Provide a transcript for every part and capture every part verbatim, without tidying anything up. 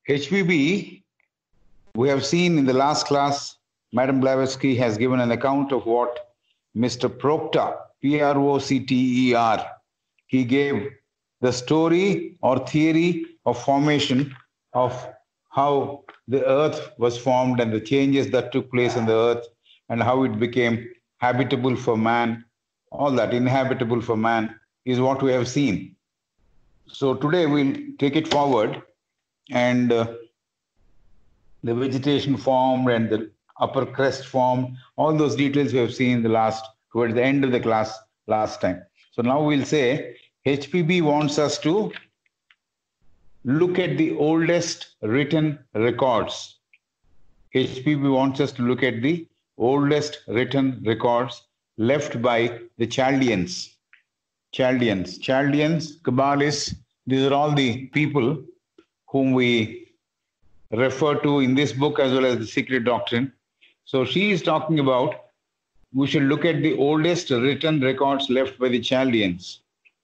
H P B, we have seen in the last class, Madam Blavatsky has given an account of what Mister Proctor, P R O C T E R, he gave the story or theory of formation of how the earth was formed and the changes that took place on the earth and how it became habitable for man. All that inhabitable for man is what we have seen. So today we'll take it forward, and uh, the vegetation formed and the upper crust formed, all those details we have seen in the last, towards the end of the class last time. So now we'll say H P B wants us to look at the oldest written records. H P B wants us to look at the oldest written records left by the Chaldeans. Chaldeans, Chaldeans, Kabbalists, these are all the people whom we refer to in this book as well as the Secret Doctrine. So she is talking about we should look at the oldest written records left by the Chaldeans.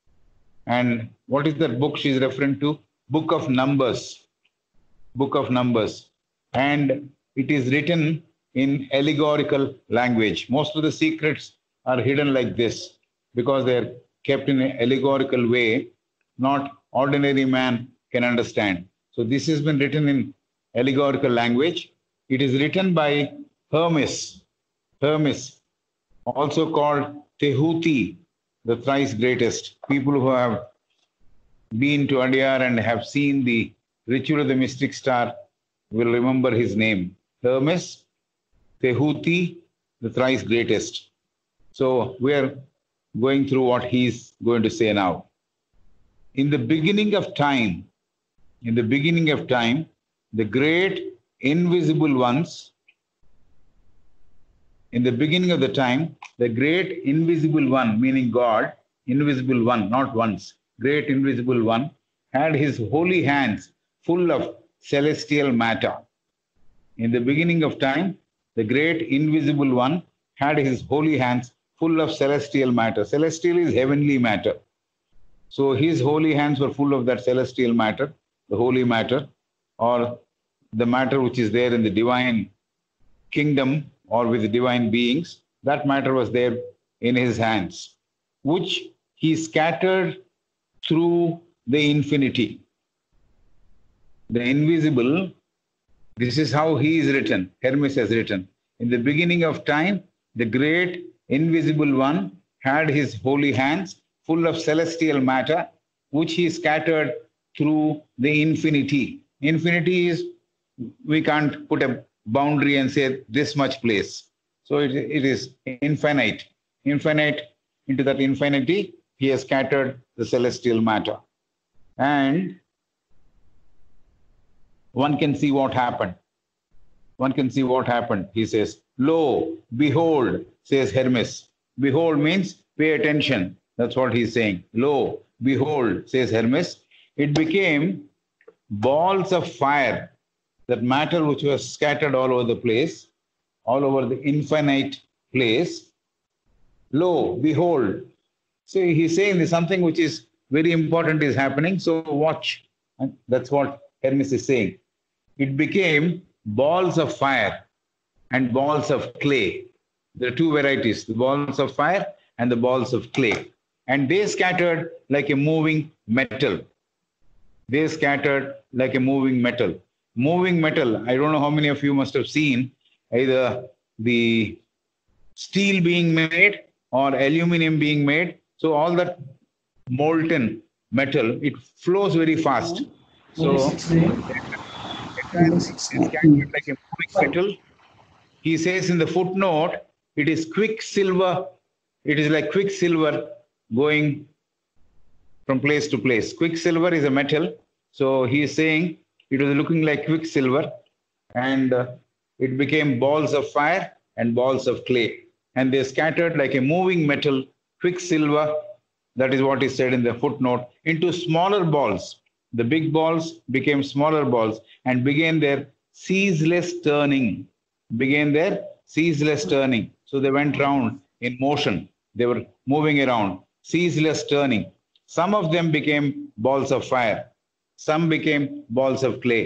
And what is that book she is referring to? Book of Numbers. Book of Numbers. And it is written in allegorical language. Most of the secrets are hidden like this because they are kept in an allegorical way, not ordinary man can understand. So this has been written in allegorical language. It is written by Hermes, Hermes, also called Tehuti, the thrice greatest. People who have been to Adyar and have seen the ritual of the mystic star will remember his name. Hermes, Tehuti, the thrice greatest. So we are going through what he's going to say now. In the beginning of time, in the beginning of time, the great invisible ones, in the beginning of the time, the great invisible one, meaning God, invisible one, not once, great invisible one, had his holy hands full of celestial matter. In the beginning of time, the great invisible one had his holy hands full of celestial matter. Celestial is heavenly matter. So his holy hands were full of that celestial matter, the holy matter, or the matter which is there in the divine kingdom or with the divine beings. That matter was there in his hands, which he scattered through the infinity. The invisible, this is how he is written, Hermes has written. In the beginning of time, the great invisible one had his holy hands full of celestial matter, which he scattered through the infinity. Infinity is, we can't put a boundary and say this much place. So it, it is infinite. Infinite, into that infinity, he has scattered the celestial matter. And one can see what happened. One can see what happened. He says, lo, behold, says Hermes. Behold means pay attention. That's what he's saying. Lo, behold, says Hermes. It became balls of fire, that matter which was scattered all over the place, all over the infinite place. Lo, behold. So he's saying there's something which is very important is happening. So watch. And that's what Hermes is saying. It became balls of fire and balls of clay. There are two varieties, the balls of fire and the balls of clay. And they scattered like a moving metal. They scattered like a moving metal. Moving metal, I don't know how many of you must have seen either the steel being made or aluminum being made. So all that molten metal, it flows very fast. So it scattered like a moving metal. He says in the footnote, it is quicksilver. It is like quicksilver going from place to place. Quicksilver is a metal. So he is saying it was looking like quicksilver, and uh, it became balls of fire and balls of clay. And they scattered like a moving metal, quicksilver, that is what is said in the footnote, into smaller balls. The big balls became smaller balls and began their ceaseless turning. Began their ceaseless turning. So they went round in motion. They were moving around, ceaseless turning. Some of them became balls of fire. Some became balls of clay.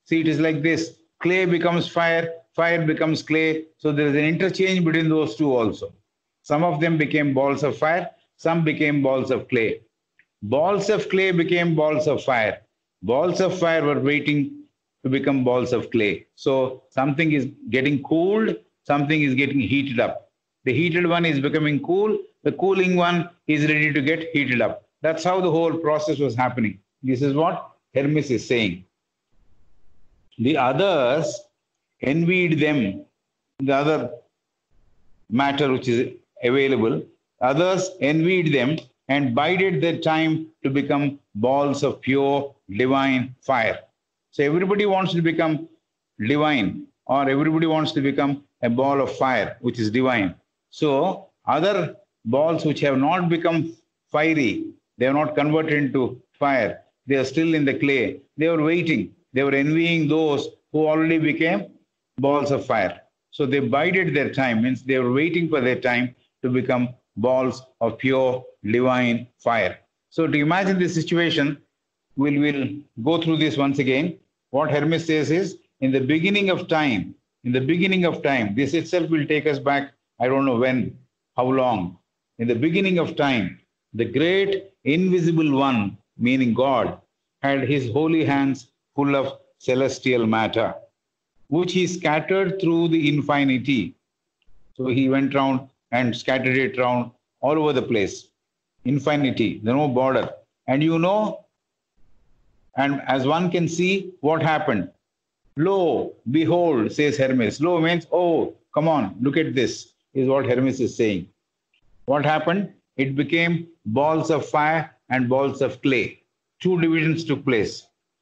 See, it is like this. Clay becomes fire, fire becomes clay. So there is an interchange between those two also. Some of them became balls of fire, some became balls of clay. Balls of clay became balls of fire. Balls of fire were waiting to become balls of clay. So something is getting cooled, something is getting heated up. The heated one is becoming cool, the cooling one is ready to get heated up. That's how the whole process was happening. This is what Hermes is saying. The others envied them, the other matter which is available, others envied them and bided their time to become balls of pure divine fire. So everybody wants to become divine, or everybody wants to become a ball of fire, which is divine. So other balls which have not become fiery, they have not converted into fire, they are still in the clay. They were waiting. They were envying those who already became balls of fire. So they bided their time, means they were waiting for their time to become balls of pure divine fire. So to imagine this situation, we'll, we'll go through this once again. What Hermes says is, in the beginning of time, in the beginning of time, this itself will take us back, I don't know when, how long. In the beginning of time, the great invisible one, meaning God, had his holy hands full of celestial matter, which he scattered through the infinity. So he went round and scattered it round all over the place. Infinity, there no border. And you know, and as one can see, what happened? Lo, behold, says Hermes. Lo means, oh, come on, look at this, is what Hermes is saying. What happened? It became balls of fire and balls of clay. Two divisions took place.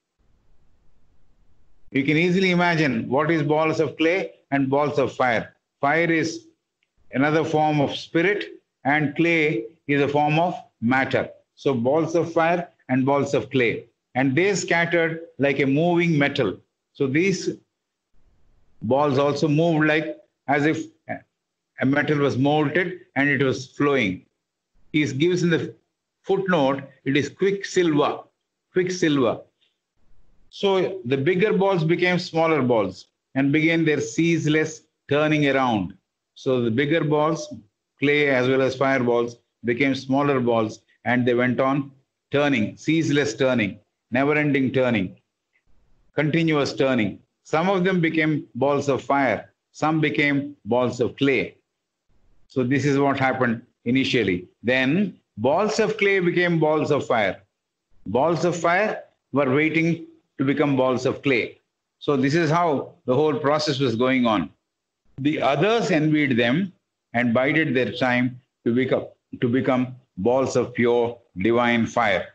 You can easily imagine what is balls of clay and balls of fire. Fire is another form of spirit and clay is a form of matter. So balls of fire and balls of clay. And they scattered like a moving metal. So these balls also moved like as if a metal was molten and it was flowing. He gives in the footnote, it is quicksilver, quicksilver. So the bigger balls became smaller balls and began their ceaseless turning around. So the bigger balls, clay as well as fireballs, became smaller balls and they went on turning, ceaseless turning, never-ending turning, continuous turning. Some of them became balls of fire, some became balls of clay. So this is what happened initially. Then balls of clay became balls of fire. Balls of fire were waiting to become balls of clay. So this is how the whole process was going on. The others envied them and bided their time to become, to become balls of pure divine fire.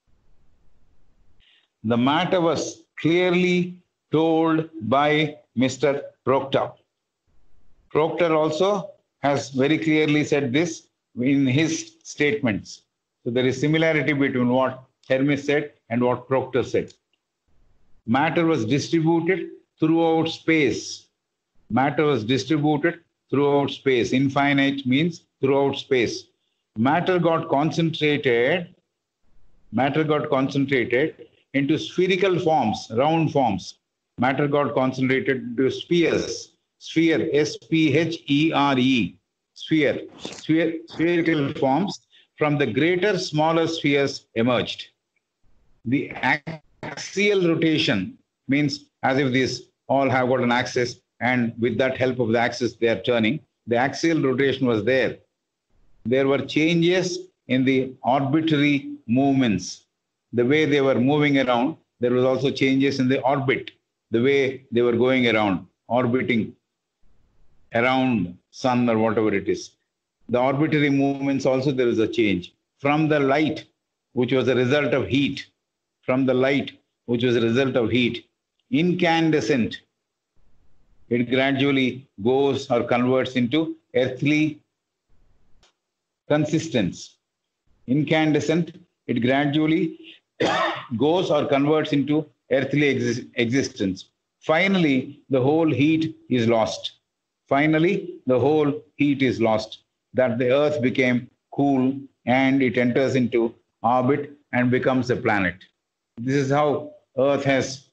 The matter was clearly told by Mister Proctor. Proctor also has very clearly said this in his statements. So there is similarity between what Hermes said and what Proctor said. Matter was distributed throughout space. Matter was distributed throughout space. Infinite means throughout space. Matter got concentrated, matter got concentrated into spherical forms, round forms. Matter got concentrated into spheres. Sphere, S P H E R E, sphere. Sphere, spherical forms. From the greater, smaller spheres emerged. The axial rotation means as if these all have got an axis and with that help of the axis they are turning. The axial rotation was there. There were changes in the arbitrary movements. The way they were moving around, there was also changes in the orbit, the way they were going around, orbiting around sun or whatever it is. The arbitrary movements also there is a change. From the light, which was a result of heat, from the light, which was a result of heat, incandescent, it gradually goes or converts into earthly consistence. Incandescent, it gradually goes or converts into earthly exi existence. Finally, the whole heat is lost. Finally, the whole heat is lost. That the earth became cool and it enters into orbit and becomes a planet. This is how earth has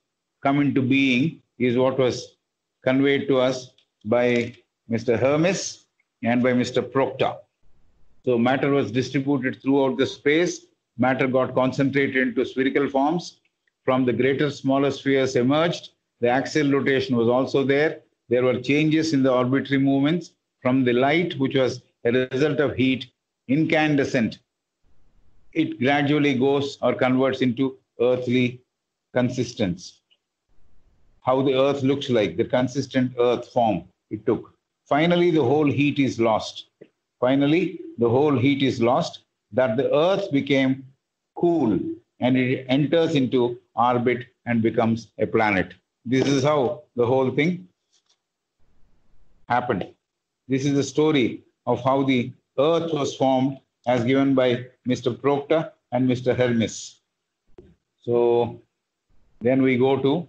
come into being is what was conveyed to us by Mister Hermes and by Mister Proctor. So matter was distributed throughout the space. Matter got concentrated into spherical forms. From the greater, smaller spheres emerged. The axial rotation was also there. There were changes in the orbitary movements from the light, which was a result of heat, incandescent. It gradually goes or converts into earthly consistence. How the earth looks like, the consistent earth form it took. Finally, the whole heat is lost. Finally, the whole heat is lost, that the earth became cool and it enters into orbit and becomes a planet. This is how the whole thing happened. This is the story of how the earth was formed as given by Mister Proctor and Mister Hermes. So then we go to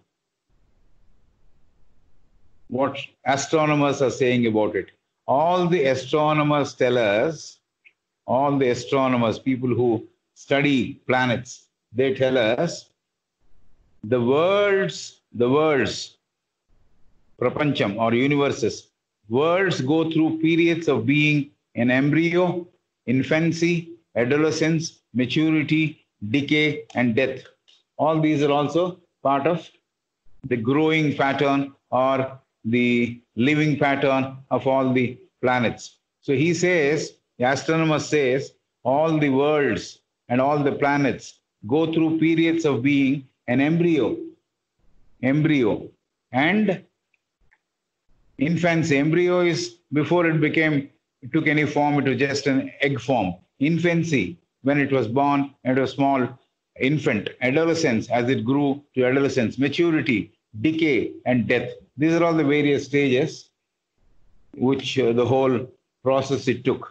what astronomers are saying about it. All the astronomers tell us, all the astronomers, people who study planets, they tell us the worlds, the worlds, prapancham or universes, worlds go through periods of being an embryo, infancy, adolescence, maturity, decay, and death. All these are also part of the growing pattern or the living pattern of all the planets. So he says, the astronomer says, all the worlds and all the planets go through periods of being an embryo, embryo, and infancy. Embryo is before it became, it took any form, it was just an egg form. Infancy, when it was born, it was small infant. Adolescence, as it grew to adolescence. Maturity, decay, and death. These are all the various stages which uh, the whole process it took.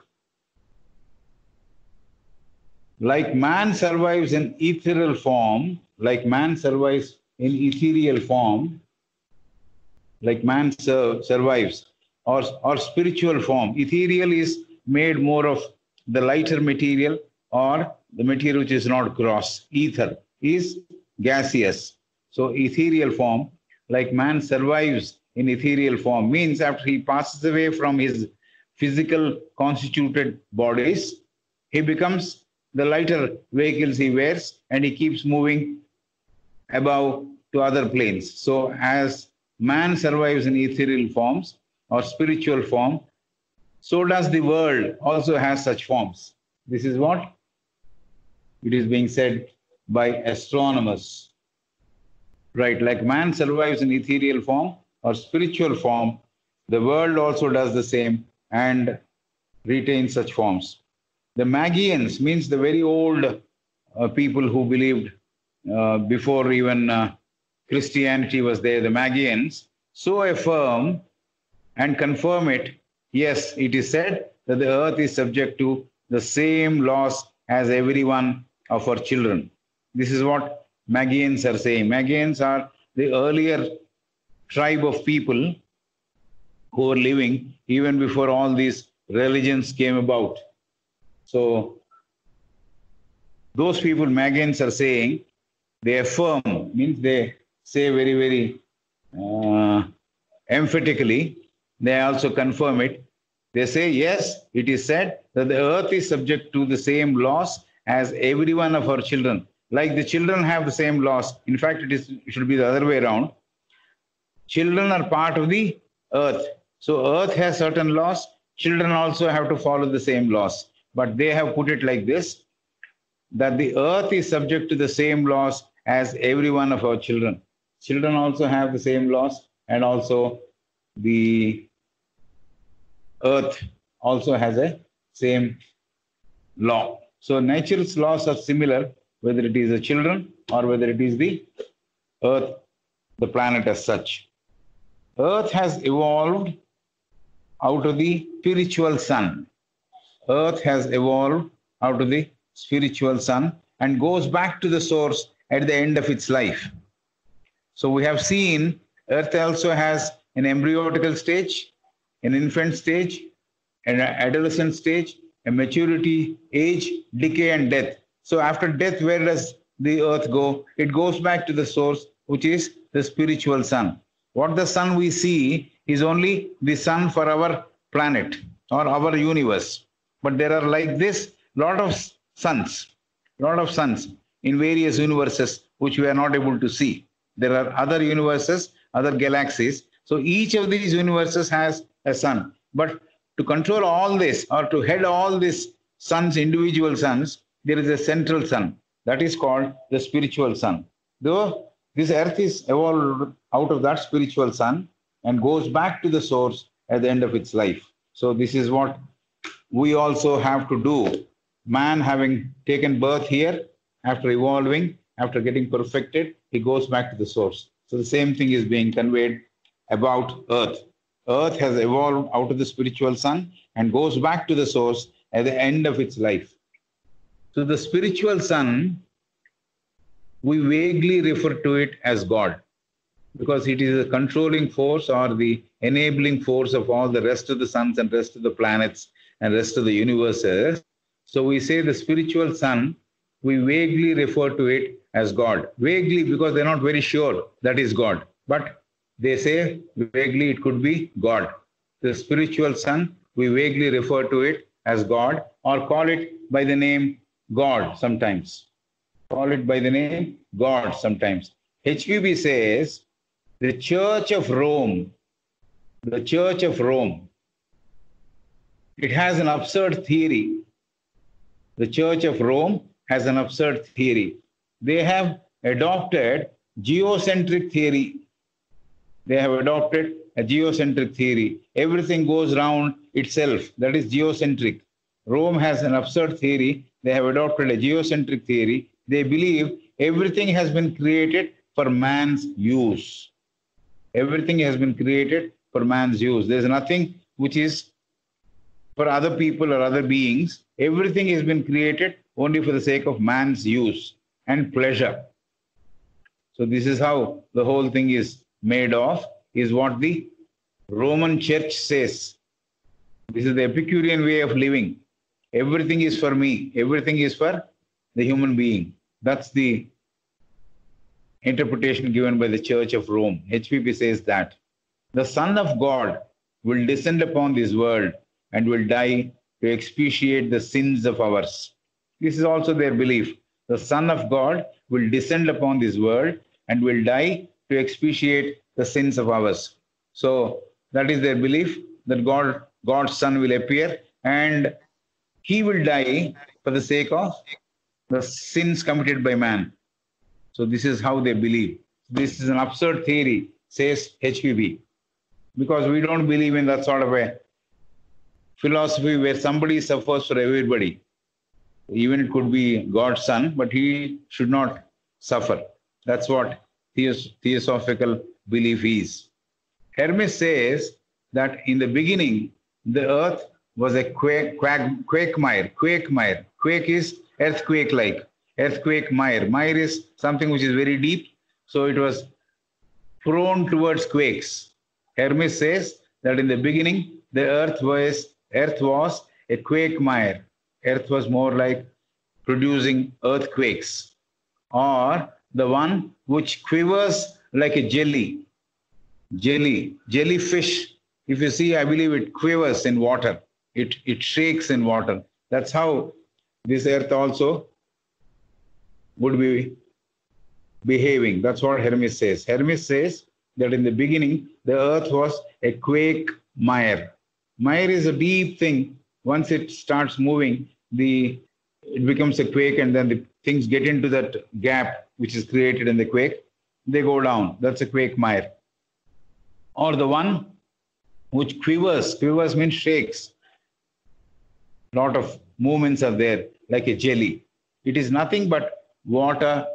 Like man survives in ethereal form, like man survives in ethereal form, like man sur survives, or, or spiritual form. Ethereal is made more of the lighter material or the material which is not gross. Ether is gaseous. So ethereal form, like man survives in ethereal form, means after he passes away from his physical constituted bodies, he becomes the lighter vehicles he wears and he keeps moving above to other planes. So as man survives in ethereal forms or spiritual form, so does the world also has such forms. This is what it is being said by astronomers. Right, like man survives in ethereal form or spiritual form, the world also does the same and retains such forms. The Magians means the very old uh, people who believed uh, before even uh, Christianity was there, the Magians, so affirm and confirm it. Yes, it is said that the earth is subject to the same laws as every one of our children. This is what Magians are saying. Magians are the earlier tribe of people who were living even before all these religions came about. So those people, Magians, are saying, they affirm, means they say very, very uh, emphatically, they also confirm it. They say, yes, it is said that the earth is subject to the same laws as every one of our children. Like the children have the same laws. In fact, it is it should be the other way around. Children are part of the earth. So earth has certain laws. Children also have to follow the same laws. But they have put it like this, that the earth is subject to the same laws as every one of our children. Children also have the same laws, and also the earth also has a same law. So nature's laws are similar, whether it is the children or whether it is the earth, the planet as such. Earth has evolved out of the spiritual sun. Earth has evolved out of the spiritual sun and goes back to the source at the end of its life. So we have seen Earth also has an embryonical stage, an infant stage, an adolescent stage, a maturity age, decay and death. So after death, where does the Earth go? It goes back to the source, which is the spiritual sun. What the sun we see is only the sun for our planet or our universe. But there are like this lot of suns, lot of suns in various universes which we are not able to see. There are other universes, other galaxies. So each of these universes has a sun. But to control all this or to head all these suns, individual suns, there is a central sun. That is called the spiritual sun. Though this earth is evolved out of that spiritual sun and goes back to the source at the end of its life. So this is what we also have to do. Man having taken birth here, after evolving, after getting perfected, he goes back to the source. So the same thing is being conveyed about earth. Earth has evolved out of the spiritual sun and goes back to the source at the end of its life. So the spiritual sun, we vaguely refer to it as God, because it is a controlling force or the enabling force of all the rest of the suns and rest of the planets and rest of the universes. So we say the spiritual sun, we vaguely refer to it as God. Vaguely because they're not very sure that is God. But they say vaguely it could be God. The spiritual sun, we vaguely refer to it as God or call it by the name God sometimes. Call it by the name God sometimes. H P B says the Church of Rome, the Church of Rome, it has an absurd theory. The Church of Rome has an absurd theory. They have adopted geocentric theory. They have adopted a geocentric theory. Everything goes round itself. That is geocentric. Rome has an absurd theory. They have adopted a geocentric theory. They believe everything has been created for man's use. Everything has been created for man's use. There's nothing which is for other people or other beings. Everything has been created only for the sake of man's use and pleasure. So this is how the whole thing is made of, is what the Roman Church says. This is the Epicurean way of living. Everything is for me. Everything is for the human being. That's the interpretation given by the Church of Rome. H P B says that the Son of God will descend upon this world and will die to expiate the sins of ours. This is also their belief. The Son of God will descend upon this world and will die to expiate the sins of ours. So that is their belief, that God, God's Son will appear and he will die for the sake of the sins committed by man. So this is how they believe. This is an absurd theory, says H P B, because we don't believe in that sort of a philosophy where somebody suffers for everybody. Even it could be God's Son, but he should not suffer. That's what theos theosophical belief is. Hermes says that in the beginning, the earth was a quake, quake, quake-mire. Quake-mire. Quake is earthquake-like. Earthquake mire. Mire is something which is very deep, so it was prone towards quakes. Hermes says that in the beginning, the earth was, earth was a quake-mire. Earth was more like producing earthquakes, or the one which quivers like a jelly. Jelly, jellyfish. If you see, I believe it quivers in water. It, it shakes in water. That's how this earth also would be behaving. That's what Hermes says. Hermes says that in the beginning, the earth was a quake mire. Mire is a deep thing. Once it starts moving, the it becomes a quake, and then the things get into that gap which is created in the quake. They go down. That's a quake mire. Or the one which quivers. Quivers means shakes. A lot of movements are there, like a jelly. It is nothing but water,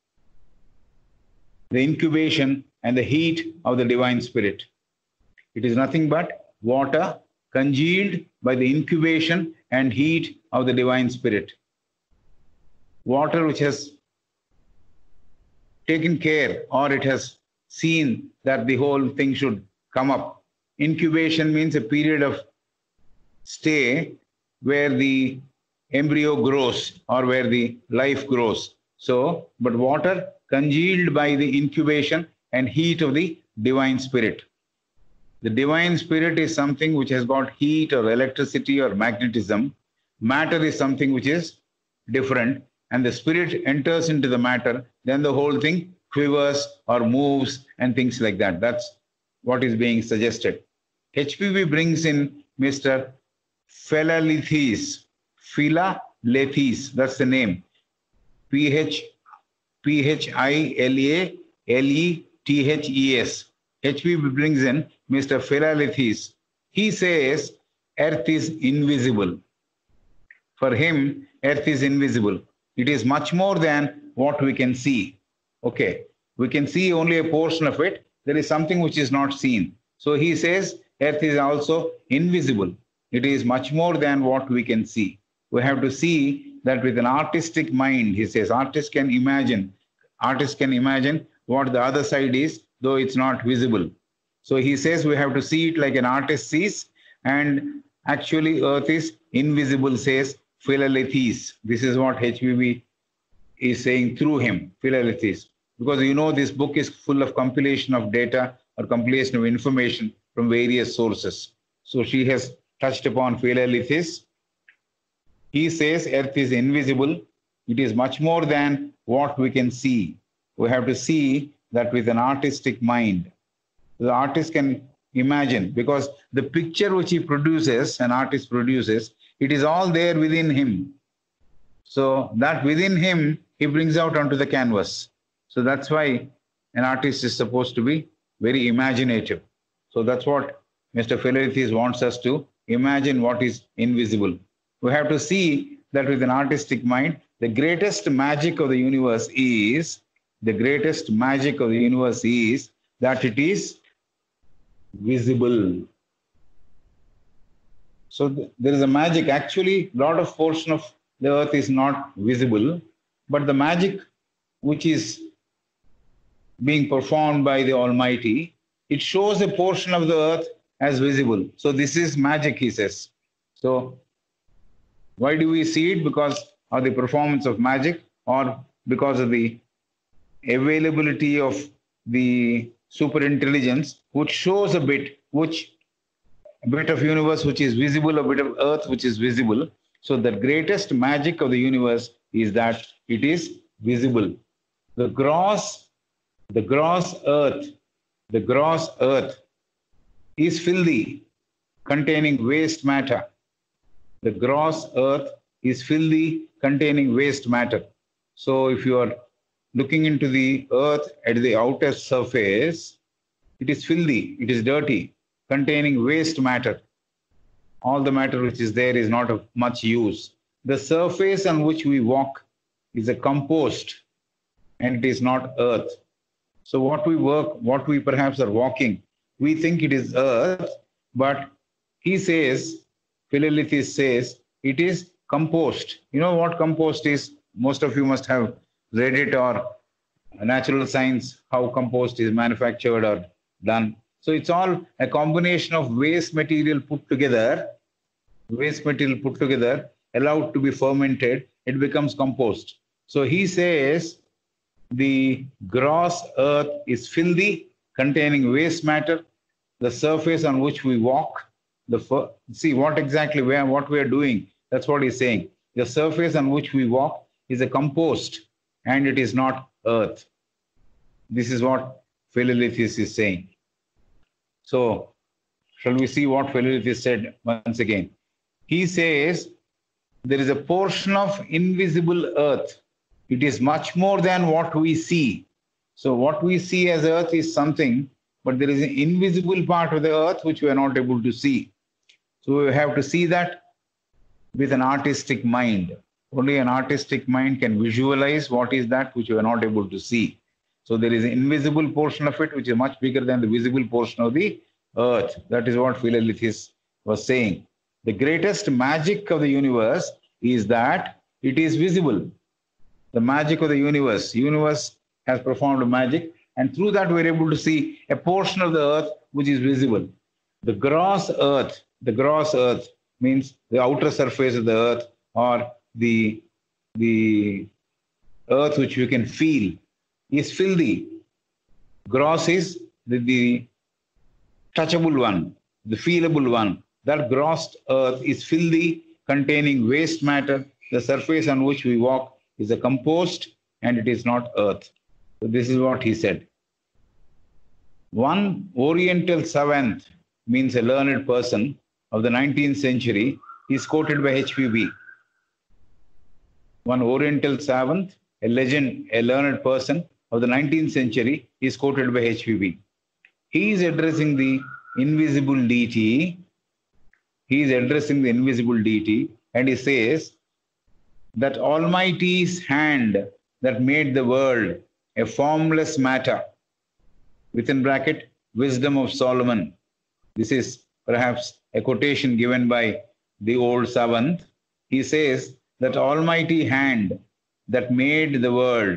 the incubation and the heat of the divine spirit. It is nothing but water congealed by the incubation and heat of the divine spirit. Water which has taken care, or it has seen that the whole thing should come up. Incubation means a period of stay where the embryo grows or where the life grows. So, but water congealed by the incubation and heat of the divine spirit. The divine spirit is something which has got heat or electricity or magnetism. Matter is something which is different, and the spirit enters into the matter, then the whole thing quivers or moves and things like that. That's what is being suggested. H P V brings in Mister Philalethes. Philalethes, that's the name. P H P H I L A L E T H E S. H P V brings in Mister Philalethes. He says Earth is invisible. For him, Earth is invisible. It is much more than what we can see. Okay, we can see only a portion of it. There is something which is not seen. So he says Earth is also invisible. It is much more than what we can see. We have to see that with an artistic mind, he says, artists can imagine. Artists can imagine what the other side is, though it's not visible. So he says we have to see it like an artist sees, and actually Earth is invisible, says Philalethes. This is what H P V is saying through him, Philalethes. Because you know this book is full of compilation of data or compilation of information from various sources. So she has touched upon Philalethes. He says Earth is invisible. It is much more than what we can see. We have to see that with an artistic mind. The artist can imagine, because the picture which he produces, an artist produces, it is all there within him. So that within him, he brings out onto the canvas. So that's why an artist is supposed to be very imaginative. So that's what Mister Philalethes wants us to imagine, what is invisible. We have to see that with an artistic mind, the greatest magic of the universe is, the greatest magic of the universe is that it is visible. So th there is a magic. Actually, a lot of portion of the earth is not visible, but the magic which is being performed by the Almighty, it shows a portion of the earth as visible. So this is magic, he says. So why do we see it? Because of the performance of magic, or because of the availability of the super intelligence, which shows a bit, which a bit of universe which is visible, a bit of earth which is visible. So the greatest magic of the universe is that it is visible. The gross, the gross earth, the gross earth is filthy, containing waste matter. The gross earth is filthy, containing waste matter. So if you are looking into the earth at the outer surface, it is filthy, it is dirty, containing waste matter. All the matter which is there is not of much use. The surface on which we walk is a compost, and it is not earth. So what we work, what we perhaps are walking, we think it is earth, but he says, Philalethes says, it is compost. You know what compost is? Most of you must have read it, or natural science, how compost is manufactured or done. So it's all a combination of waste material put together, waste material put together, allowed to be fermented, it becomes compost. So he says the gross earth is filthy, containing waste matter. The surface on which we walk, the see what exactly where what we are doing, that's what he's saying. The surface on which we walk is a compost, and it is not earth. This is what Philalethes is saying. So, shall we see what Philalethes said once again? He says, there is a portion of invisible earth. It is much more than what we see. So what we see as earth is something, but there is an invisible part of the earth which we are not able to see. So we have to see that with an artistic mind. Only an artistic mind can visualize what is that which we are not able to see. So there is an invisible portion of it which is much bigger than the visible portion of the earth. That is what Philalethes was saying. The greatest magic of the universe is that it is visible. The magic of the universe. Universe has performed magic, and through that we are able to see a portion of the earth which is visible. The gross earth, the gross earth means the outer surface of the earth, or the, the earth which you can feel, is filthy. Gross is the, the touchable one, the feelable one. That gross earth is filthy, containing waste matter. The surface on which we walk is a compost and it is not earth. So this is what he said. One Oriental savant, means a learned person of the nineteenth century, is quoted by H P B. One Oriental savant, a legend, a learned person of the nineteenth century, is quoted by H P B. He is addressing the invisible deity. He is addressing the invisible deity and he says that Almighty's hand that made the world a formless matter, within bracket, wisdom of Solomon. This is perhaps a quotation given by the old savant. He says that Almighty hand that made the world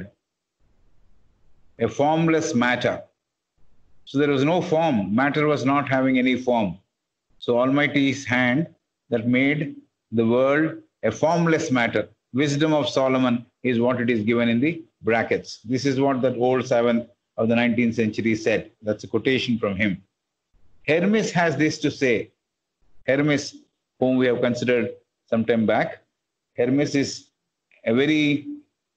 a formless matter. So there was no form. Matter was not having any form. So Almighty's hand that made the world a formless matter. Wisdom of Solomon is what it is given in the brackets. This is what that old savant of the nineteenth century said. That's a quotation from him. Hermes has this to say. Hermes, whom we have considered some time back, Hermes is a very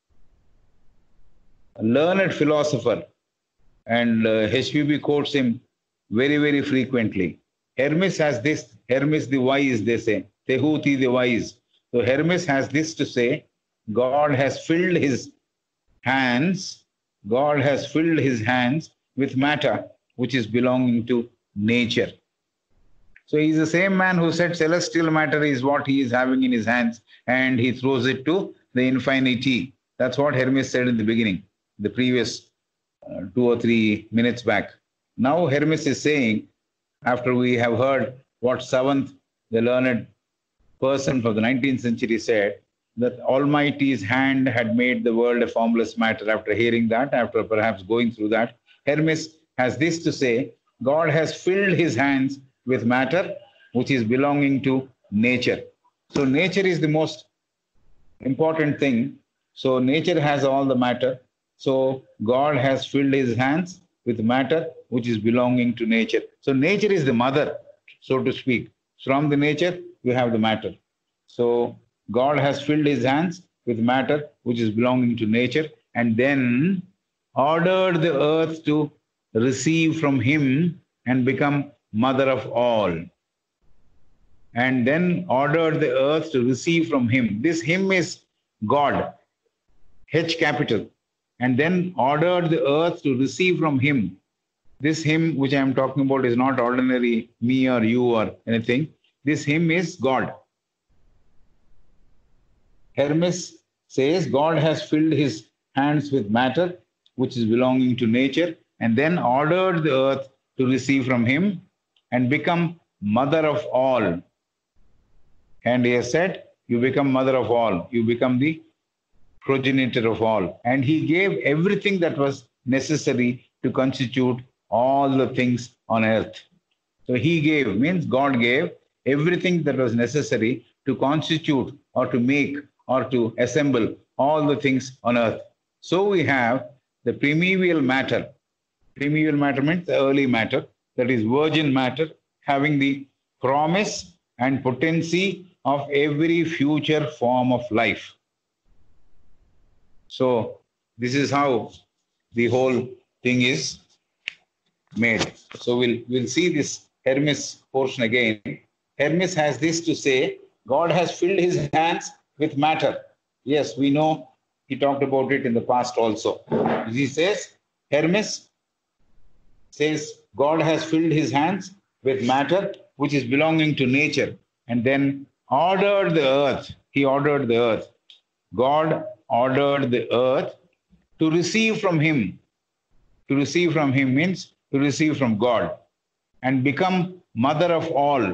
learned philosopher, and uh, H P B quotes him very, very frequently. Hermes has this, Hermes the wise, they say, Tehuti the wise. So Hermes has this to say, God has filled his hands, God has filled his hands with matter which is belonging to nature. So he's the same man who said celestial matter is what he is having in his hands and he throws it to the infinity. That's what Hermes said in the beginning, the previous uh, two or three minutes back. Now Hermes is saying, after we have heard what Savant, the learned person from the nineteenth century, said, that Almighty's hand had made the world a formless matter. After hearing that, after perhaps going through that, Hermes has this to say, God has filled his hands with matter which is belonging to nature. So nature is the most important thing. So nature has all the matter. So God has filled his hands with matter which is belonging to nature. So nature is the mother, so to speak. From the nature, you have the matter. So God has filled his hands with matter which is belonging to nature and then ordered the earth to receive from him and become mother of all. And then ordered the earth to receive from him. This him is God, H capital. And then ordered the earth to receive from him. This him which I am talking about is not ordinary me or you or anything. This him is God. Hermes says God has filled his hands with matter which is belonging to nature and then ordered the earth to receive from him and become mother of all. And he has said, you become mother of all. You become the progenitor of all. And he gave everything that was necessary to constitute all the things on earth. So he gave, means God gave everything that was necessary to constitute or to make or to assemble all the things on earth. So we have the primeval matter. Primeval matter means the early matter, that is virgin matter, having the promise and potency of every future form of life. So this is how the whole thing is made. So we'll, we'll see this Hermes portion again. Hermes has this to say, God has filled his hands with matter. Yes, we know he talked about it in the past also. He says, Hermes says, God has filled his hands with matter which is belonging to nature and then ordered the earth. He ordered the earth. God ordered the earth to receive from him. To receive from him means to receive from God and become mother of all.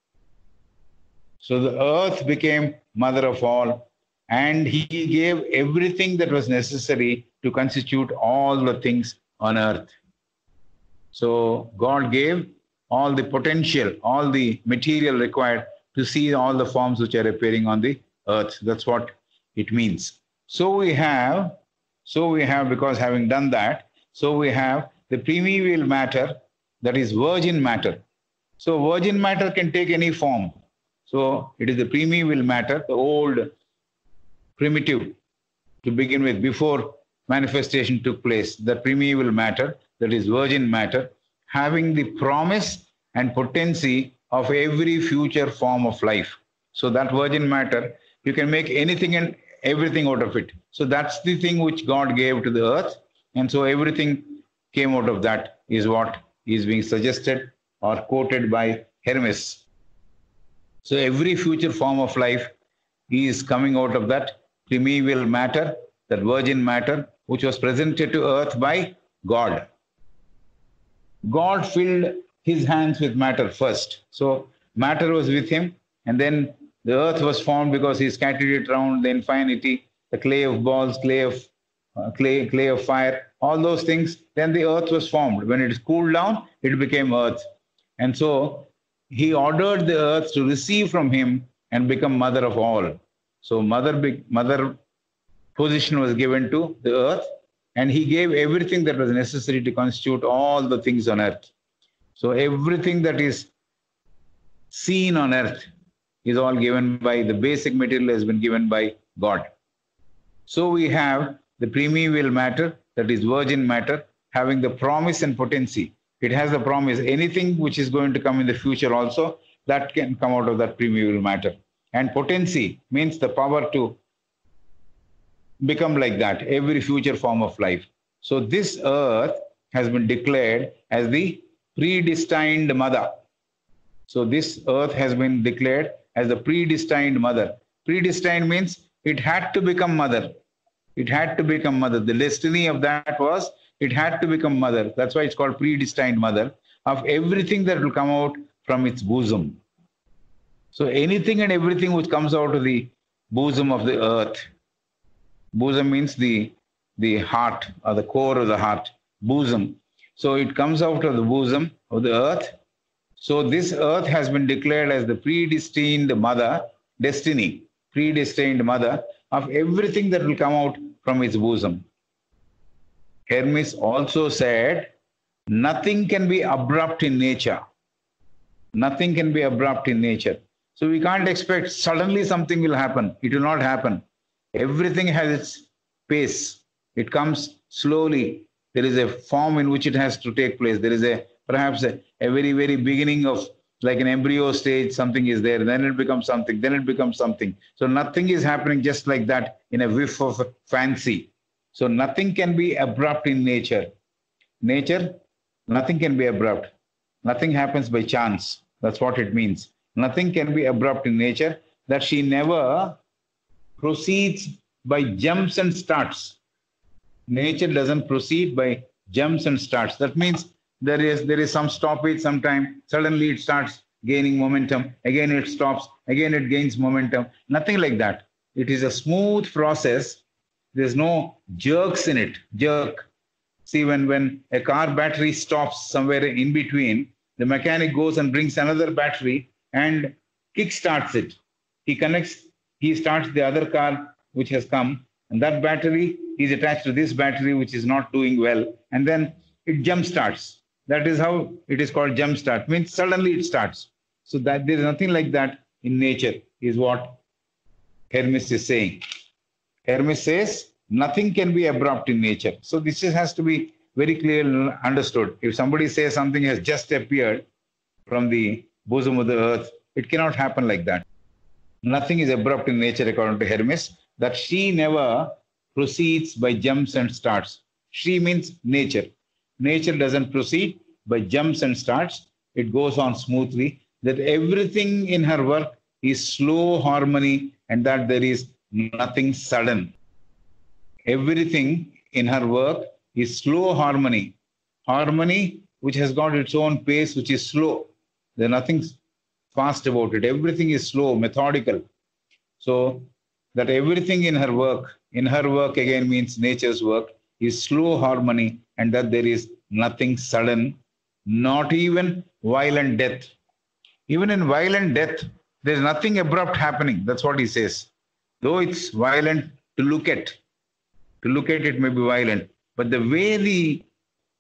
So the earth became mother of all and he gave everything that was necessary to constitute all the things on earth. So God gave all the potential, all the material required to see all the forms which are appearing on the earth. That's what it means. So we have, so we have, because having done that, so we have the primeval matter, that is virgin matter. So virgin matter can take any form. So it is the primeval matter, the old primitive to begin with, before manifestation took place, the primeval matter, that is virgin matter, having the promise and potency of every future form of life. So that virgin matter, you can make anything and everything out of it. So that's the thing which God gave to the earth. And so everything came out of that is what is being suggested or quoted by Hermes. So every future form of life is coming out of that primeval matter, that virgin matter, which was presented to earth by God. God filled his hands with matter first. So matter was with him, and then the earth was formed because he scattered it around the infinity, the clay of balls, clay of uh, clay, clay of fire, all those things. Then the earth was formed. When it cooled down, it became earth. And so he ordered the earth to receive from him and become mother of all. So mother, mother position was given to the earth, and he gave everything that was necessary to constitute all the things on earth. So everything that is seen on earth is all given by, the basic material has been given by God. So we have the primeval matter, that is virgin matter, having the promise and potency. It has the promise. Anything which is going to come in the future also, that can come out of that primeval matter. And potency means the power to become like that, every future form of life. So this earth has been declared as the predestined mother. So this earth has been declared as the predestined mother. Predestined means it had to become mother. It had to become mother. The destiny of that was it had to become mother. That's why it's called predestined mother of everything that will come out from its bosom. So anything and everything which comes out of the bosom of the earth, bosom means the, the heart or the core of the heart, bosom. So it comes out of the bosom of the earth. So this earth has been declared as the predestined mother, destiny, predestined mother of everything that will come out from its bosom. Hermes also said, nothing can be abrupt in nature. Nothing can be abrupt in nature. So we can't expect suddenly something will happen. It will not happen. Everything has its pace. It comes slowly. There is a form in which it has to take place. There is a perhaps a, a very, very beginning of like an embryo stage, something is there. Then it becomes something. Then it becomes something. So nothing is happening just like that in a whiff of fancy. So nothing can be abrupt in nature. Nature, nothing can be abrupt. Nothing happens by chance. That's what it means. Nothing can be abrupt in nature, that she never proceeds by jumps and starts. Nature doesn't proceed by jumps and starts. That means there is there is some stoppage sometime. Suddenly it starts gaining momentum. Again it stops. Again it gains momentum. Nothing like that. It is a smooth process. There's no jerks in it. Jerk. See, when, when a car battery stops somewhere in between, the mechanic goes and brings another battery and kick-starts it. He connects, he starts the other car which has come, and that battery is attached to this battery which is not doing well, and then it jump starts. That is how it is called jump start, means suddenly it starts. So that there is nothing like that in nature is what Hermes is saying. Hermes says nothing can be abrupt in nature. So this has to be very clearly understood. If somebody says something has just appeared from the bosom of the earth, it cannot happen like that. Nothing is abrupt in nature according to Hermes, that she never proceeds by jumps and starts. She means nature. Nature doesn't proceed by jumps and starts. It goes on smoothly, that everything in her work is slow harmony, and that there is nothing sudden. Everything in her work is slow harmony. Harmony which has got its own pace, which is slow. There's nothing fast about it. Everything is slow, methodical. So that everything in her work, in her work again means nature's work, is slow harmony, and that there is nothing sudden, not even violent death. Even in violent death, there's nothing abrupt happening. That's what he says. Though it's violent to look at, to look at it may be violent, but the way the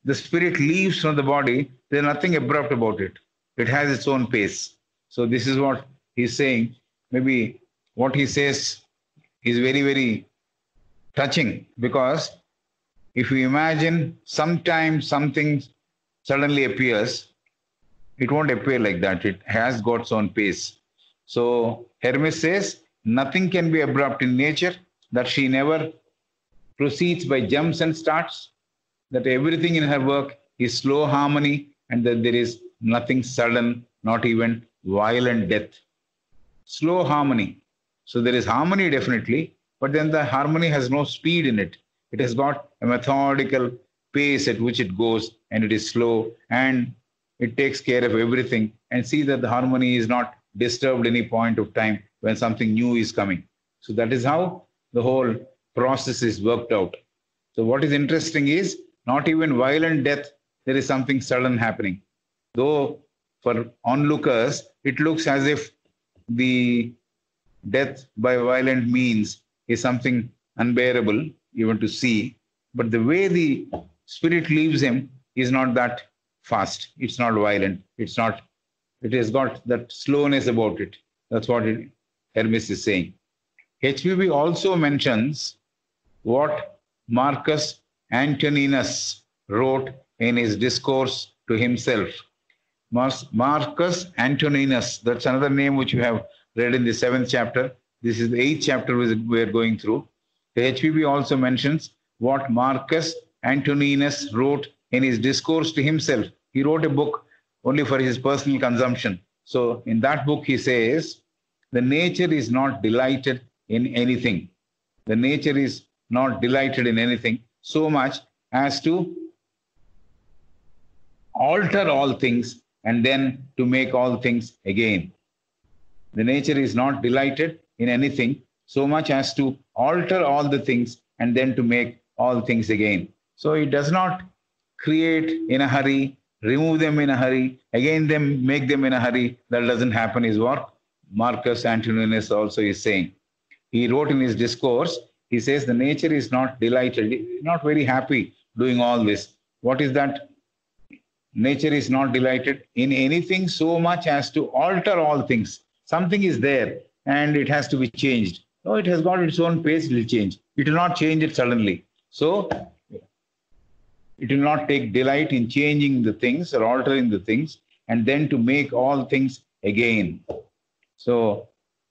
the spirit leaves from the body, there's nothing abrupt about it. It has its own pace. So this is what he's saying. Maybe what he says is very, very touching, because if you imagine sometimes something suddenly appears, it won't appear like that. It has got its own pace. So Hermes says, nothing can be abrupt in nature, that she never proceeds by jumps and starts, that everything in her work is slow harmony, and that there is nothing sudden, not even violent death. Slow harmony. So there is harmony definitely, but then the harmony has no speed in it. It has got a methodical pace at which it goes, and it is slow, and it takes care of everything, and see that the harmony is not disturbed any point of time when something new is coming. So that is how the whole process is worked out. So what is interesting is, not even violent death, there is something sudden happening. Though for onlookers, it looks as if the death by violent means is something unbearable even to see. But the way the spirit leaves him is not that fast. It's not violent. It's not, it has got that slowness about it. That's what it, Hermes is saying. H P B also mentions what Marcus Antoninus wrote in his discourse to himself. Marcus Antoninus, that's another name which we have read in the seventh chapter. This is the eighth chapter we are going through. The H P B also mentions what Marcus Antoninus wrote in his discourse to himself. He wrote a book only for his personal consumption. So in that book he says, the nature is not delighted in anything. The nature is not delighted in anything so much as to alter all things and then to make all things again. The nature is not delighted in anything so much as to alter all the things and then to make all things again. So it does not create in a hurry, remove them in a hurry, again them make them in a hurry. That doesn't happen, is what Marcus Antoninus also is saying. He wrote in his discourse, he says the nature is not delighted, not very happy doing all this. What is that? Nature is not delighted in anything so much as to alter all things. Something is there and it has to be changed. No, it has got its own pace, it will change. It will not change it suddenly. So it will not take delight in changing the things or altering the things and then to make all things again. So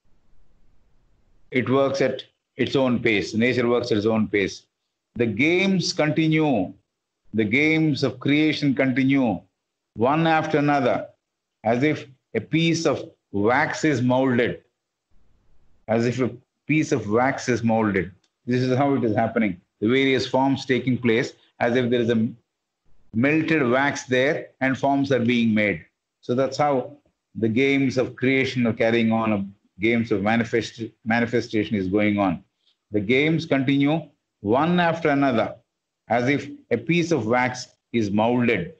it works at its own pace. Nature works at its own pace. The games continue. The games of creation continue one after another, as if a piece of wax is molded. As if a piece of wax is molded. This is how it is happening. The various forms taking place as if there is a melted wax there and forms are being made. So that's how the games of creation are carrying on. Games of manifest, manifestation is going on. The games continue one after another, as if a piece of wax is molded.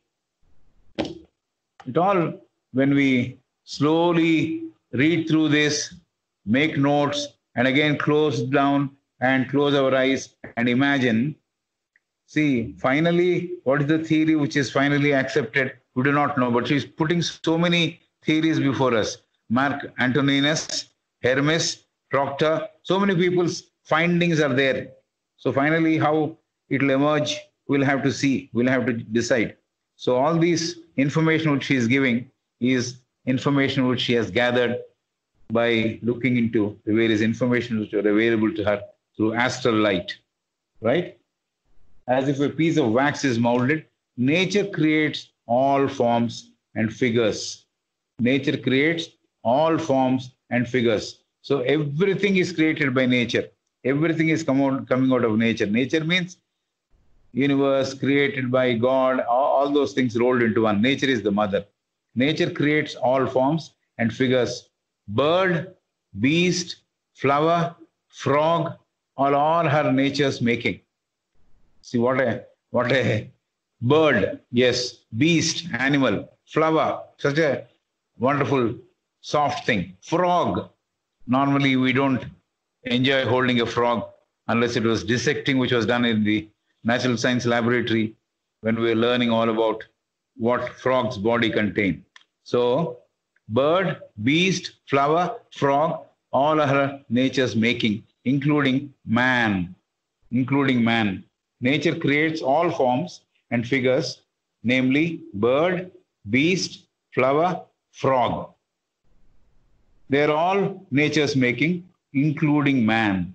It all, when we slowly read through this, make notes, and again close down and close our eyes and imagine, see, finally, what is the theory which is finally accepted? We do not know, but she's putting so many theories before us. Mark Antoninus, Hermes, Proctor, so many people's findings are there. So finally, how it will emerge, we'll have to see, we'll have to decide. So all these information which she is giving is information which she has gathered by looking into the various information which are available to her through astral light, right? As if a piece of wax is molded, nature creates all forms and figures. Nature creates all forms and figures. So everything is created by nature. Everything is come out, coming out of nature. Nature means universe created by God, all, all those things rolled into one. Nature is the mother. Nature creates all forms and figures. Bird, beast, flower, frog, all, all her nature's making. See what a, what a bird, yes, beast, animal, flower, such a wonderful, soft thing. Frog, normally we don't enjoy holding a frog unless it was dissecting, which was done in the natural science laboratory. when we were learning all about what frog's body contain. So bird, beast, flower, frog, all are nature's making, including man, including man. Nature creates all forms and figures, namely bird, beast, flower, frog. They are all nature's making, including man.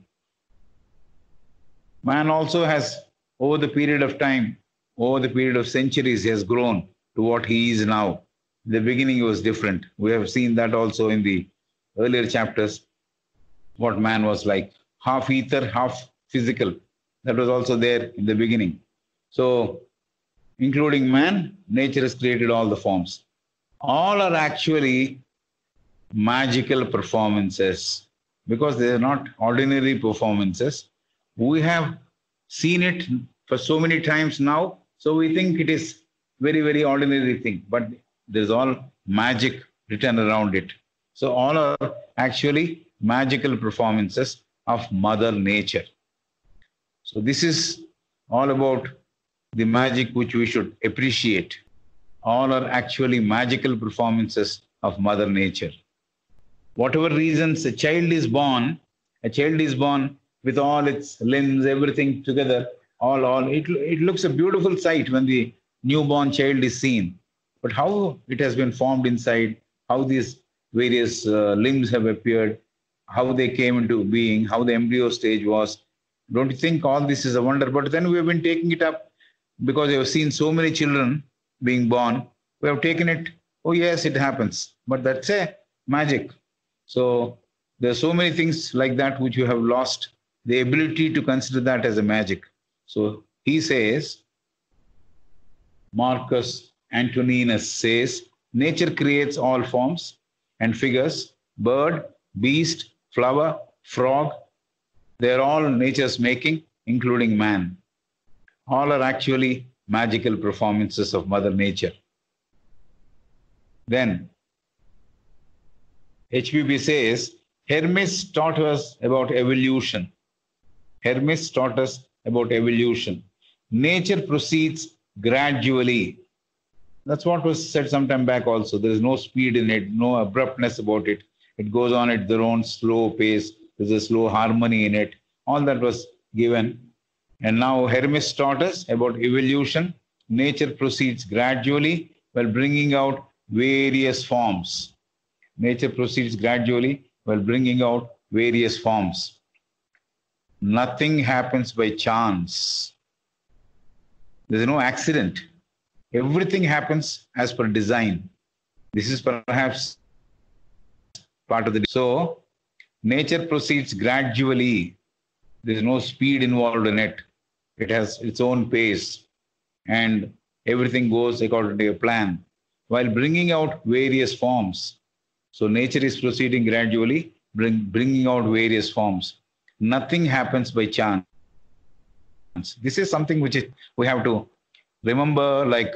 Man also has, over the period of time, over the period of centuries, he has grown to what he is now. In the beginning, he was different. We have seen that also in the earlier chapters, what man was like. Half ether, half physical. That was also there in the beginning. So, including man, nature has created all the forms. All are actually magical performances because they are not ordinary performances. We have seen it for so many times now, so we think it is very, very ordinary thing, but there's all magic written around it. So all are actually magical performances of Mother Nature. So this is all about the magic which we should appreciate. All are actually magical performances of Mother Nature. Whatever reasons a child is born, a child is born with all its limbs, everything together, all, all. It, it looks a beautiful sight when the newborn child is seen. But how it has been formed inside, how these various uh, limbs have appeared, how they came into being, how the embryo stage was. Don't you think all this is a wonder? But then we have been taking it up because we have seen so many children being born. We have taken it, oh yes, it happens. But that's a magic. So there are so many things like that which you have lost the ability to consider that as a magic. So he says, Marcus Antoninus says, nature creates all forms and figures, bird, beast, flower, frog. They are all nature's making, including man. All are actually magical performances of Mother Nature. Then H P B says, Hermes taught us about evolution. Hermes taught us about evolution. Nature proceeds gradually. That's what was said some time back also. There is no speed in it, no abruptness about it. It goes on at their own slow pace. There's a slow harmony in it. All that was given. And now Hermes taught us about evolution. Nature proceeds gradually while bringing out various forms. Nature proceeds gradually while bringing out various forms. Nothing happens by chance. There is no accident. Everything happens as per design. This is perhaps part of the... So, nature proceeds gradually. There is no speed involved in it. It has its own pace. And everything goes according to a plan, while bringing out various forms. So, nature is proceeding gradually, bring, bringing out various forms. Nothing happens by chance. This is something which it, we have to remember, like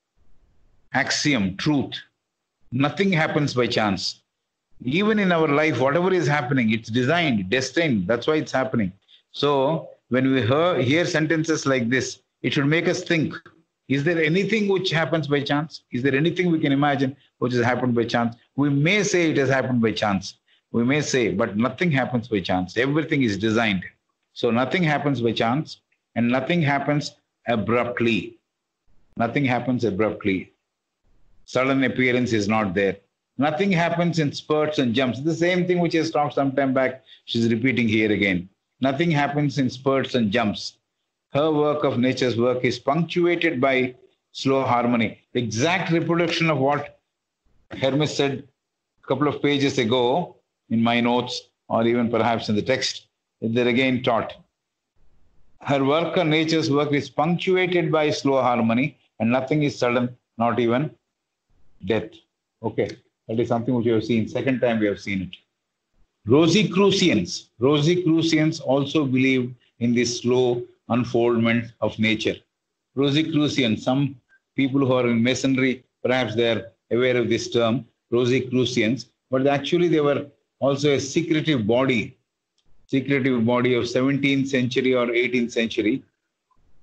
axiom, truth. Nothing happens by chance. Even in our life, whatever is happening, it's designed, destined. That's why it's happening. So when we hear, hear sentences like this, it should make us think, is there anything which happens by chance? Is there anything we can imagine which has happened by chance? We may say it has happened by chance. We may say, but nothing happens by chance. Everything is designed. So nothing happens by chance and nothing happens abruptly. Nothing happens abruptly. Sudden appearance is not there. Nothing happens in spurts and jumps. The same thing which has talked some time back, she's repeating here again. Nothing happens in spurts and jumps. Her work of nature's work is punctuated by slow harmony. The exact reproduction of what Hermes said a couple of pages ago in my notes, or even perhaps in the text, they're again taught. Her work on nature's work is punctuated by slow harmony, and nothing is sudden, not even death. Okay, that is something which we have seen. Second time we have seen it. Rosicrucians. Rosicrucians also believed in this slow unfoldment of nature. Rosicrucians, some people who are in masonry, perhaps they are aware of this term, Rosicrucians, but actually they were also a secretive body, secretive body of seventeenth century or eighteenth century.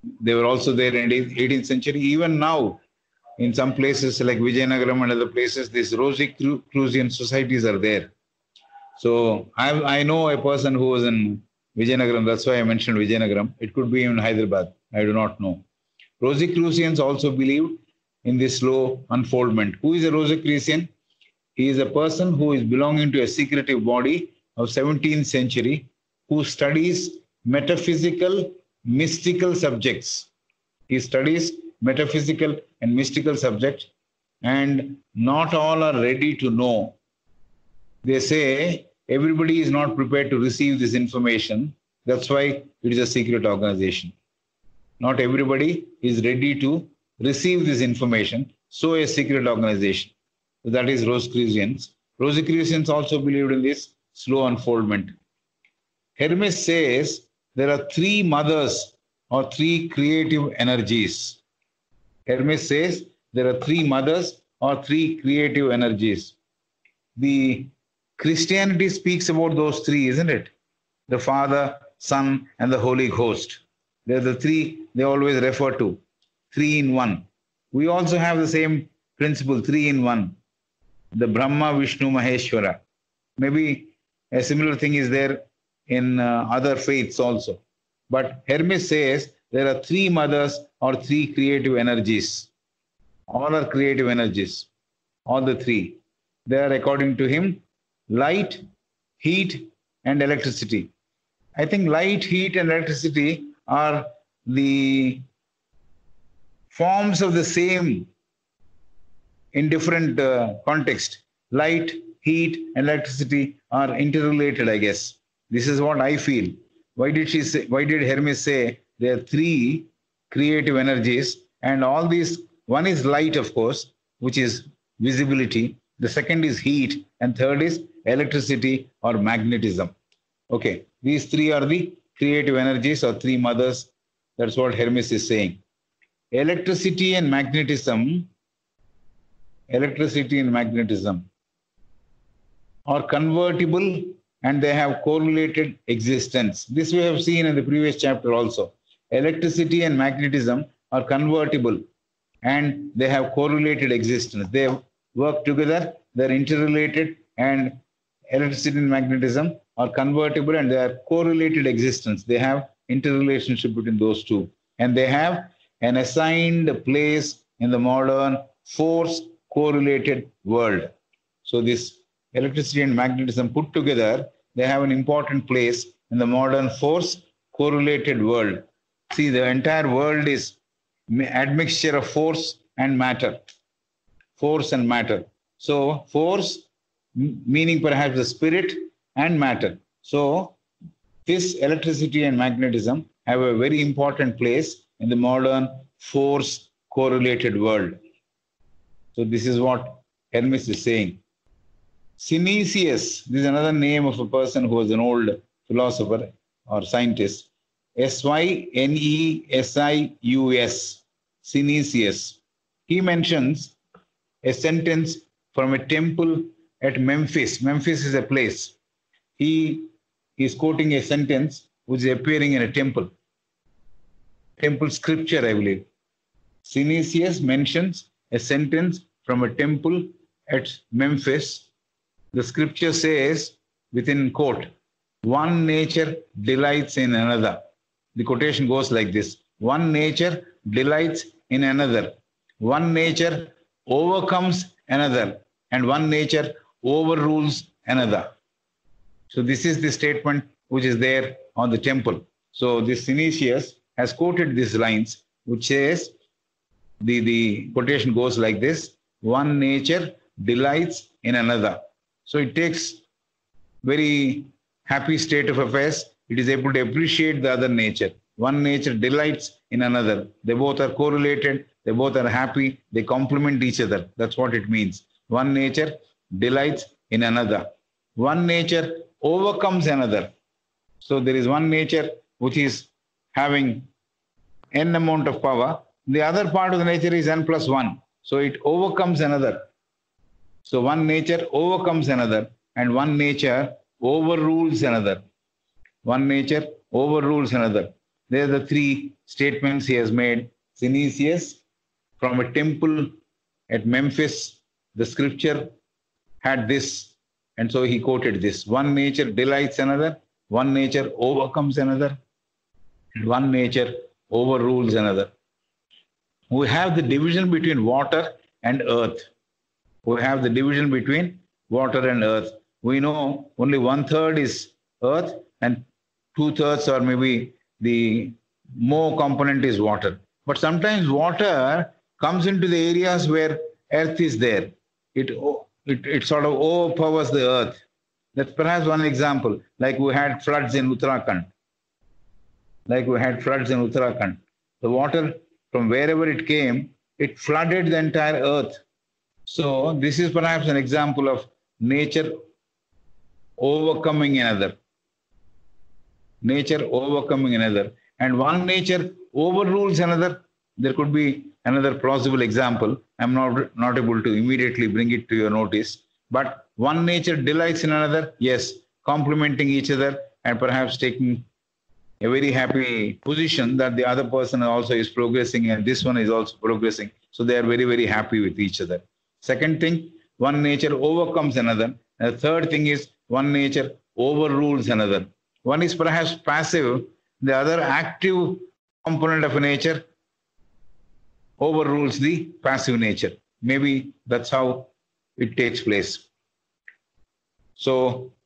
They were also there in the eighteenth century. Even now, in some places like Vijayanagaram and other places, these Rosicrucian societies are there. So I, I know a person who was in Vijayanagaram. That's why I mentioned Vijayanagaram. It could be in Hyderabad. I do not know. Rosicrucians also believe in this slow unfoldment. Who is a Rosicrucian? He is a person who is belonging to a secretive body of seventeenth century who studies metaphysical, mystical subjects. He studies metaphysical and mystical subjects, and not all are ready to know. They say everybody is not prepared to receive this information. That's why it is a secret organization. Not everybody is ready to receive this information, so a secret organization. So that is Rosicrucians. Rosicrucians also believed in this slow unfoldment. Hermes says there are three mothers or three creative energies. Hermes says there are three mothers or three creative energies. The Christianity speaks about those three, isn't it? The Father, Son, and the Holy Ghost. They're the three they always refer to, three in one. We also have the same principle, three in one. The Brahma, Vishnu, Maheshwara. Maybe a similar thing is there in uh, other faiths also. But Hermes says there are three mothers or three creative energies. All are creative energies, all the three. They are, according to him, light, heat, and electricity. I think light, heat, and electricity are the forms of the same in different uh, context. Light, heat, and electricity are interrelated, I guess. This is what I feel. Why did she say, why did Hermes say there are three creative energies, and all these, one is light, of course, which is visibility. The second is heat, and third is electricity or magnetism. Okay, these three are the creative energies or three mothers. That's what Hermes is saying. Electricity and magnetism, electricity and magnetism are convertible and they have correlated existence. This we have seen in the previous chapter also. Electricity and magnetism are convertible and they have correlated existence. They work together, they're interrelated, and electricity and magnetism are convertible and they are correlated existence. They have interrelationship between those two. And they have an assigned place in the modern force correlated world. So this electricity and magnetism put together, they have an important place in the modern force correlated world. See, the entire world is admixture of force and matter. Force and matter. So force meaning perhaps the spirit and matter. So this electricity and magnetism have a very important place in the modern force correlated world. So this is what Hermes is saying. Synesius, this is another name of a person who was an old philosopher or scientist. S Y N E S I U S, Synesius. He mentions a sentence from a temple at Memphis. Memphis is a place. He is quoting a sentence which is appearing in a temple. Temple scripture, I believe. Synesius mentions a sentence from a temple at Memphis. The scripture says, within quote, one nature delights in another. The quotation goes like this. One nature delights in another. One nature overcomes another. And one nature overrules another. So this is the statement which is there on the temple. So this Synesius has quoted these lines, which says, the, the quotation goes like this. One nature delights in another. So it takes very happy state of affairs. It is able to appreciate the other nature. One nature delights in another. They both are correlated. They both are happy. They complement each other. That's what it means. One nature delights in another. One nature overcomes another. So there is one nature which is having n amount of power. The other part of the nature is n plus one. So it overcomes another. So one nature overcomes another and one nature overrules another. One nature overrules another. There are the three statements he has made. Synesius, from a temple at Memphis, the scripture had this, and so he quoted this. One nature delights another, one nature overcomes another, and one nature overrules another. We have the division between water and earth. We have the division between water and earth. We know only one third is earth and two thirds or maybe the more component is water. But sometimes water comes into the areas where earth is there. It, it, it sort of overpowers the earth. That's perhaps one example. Like we had floods in Uttarakhand. Like we had floods in Uttarakhand. The water from wherever it came, it flooded the entire earth. So this is perhaps an example of nature overcoming another. Nature overcoming another. And one nature overrules another. There could be another plausible example. I'm not, not able to immediately bring it to your notice. But one nature delights in another, yes, complementing each other and perhaps taking a very happy position that the other person also is progressing and this one is also progressing. So they are very, very happy with each other. Second thing, one nature overcomes another. And the third thing is one nature overrules another. One is perhaps passive, the other active component of a nature overrules the passive nature. Maybe that's how it takes place. So,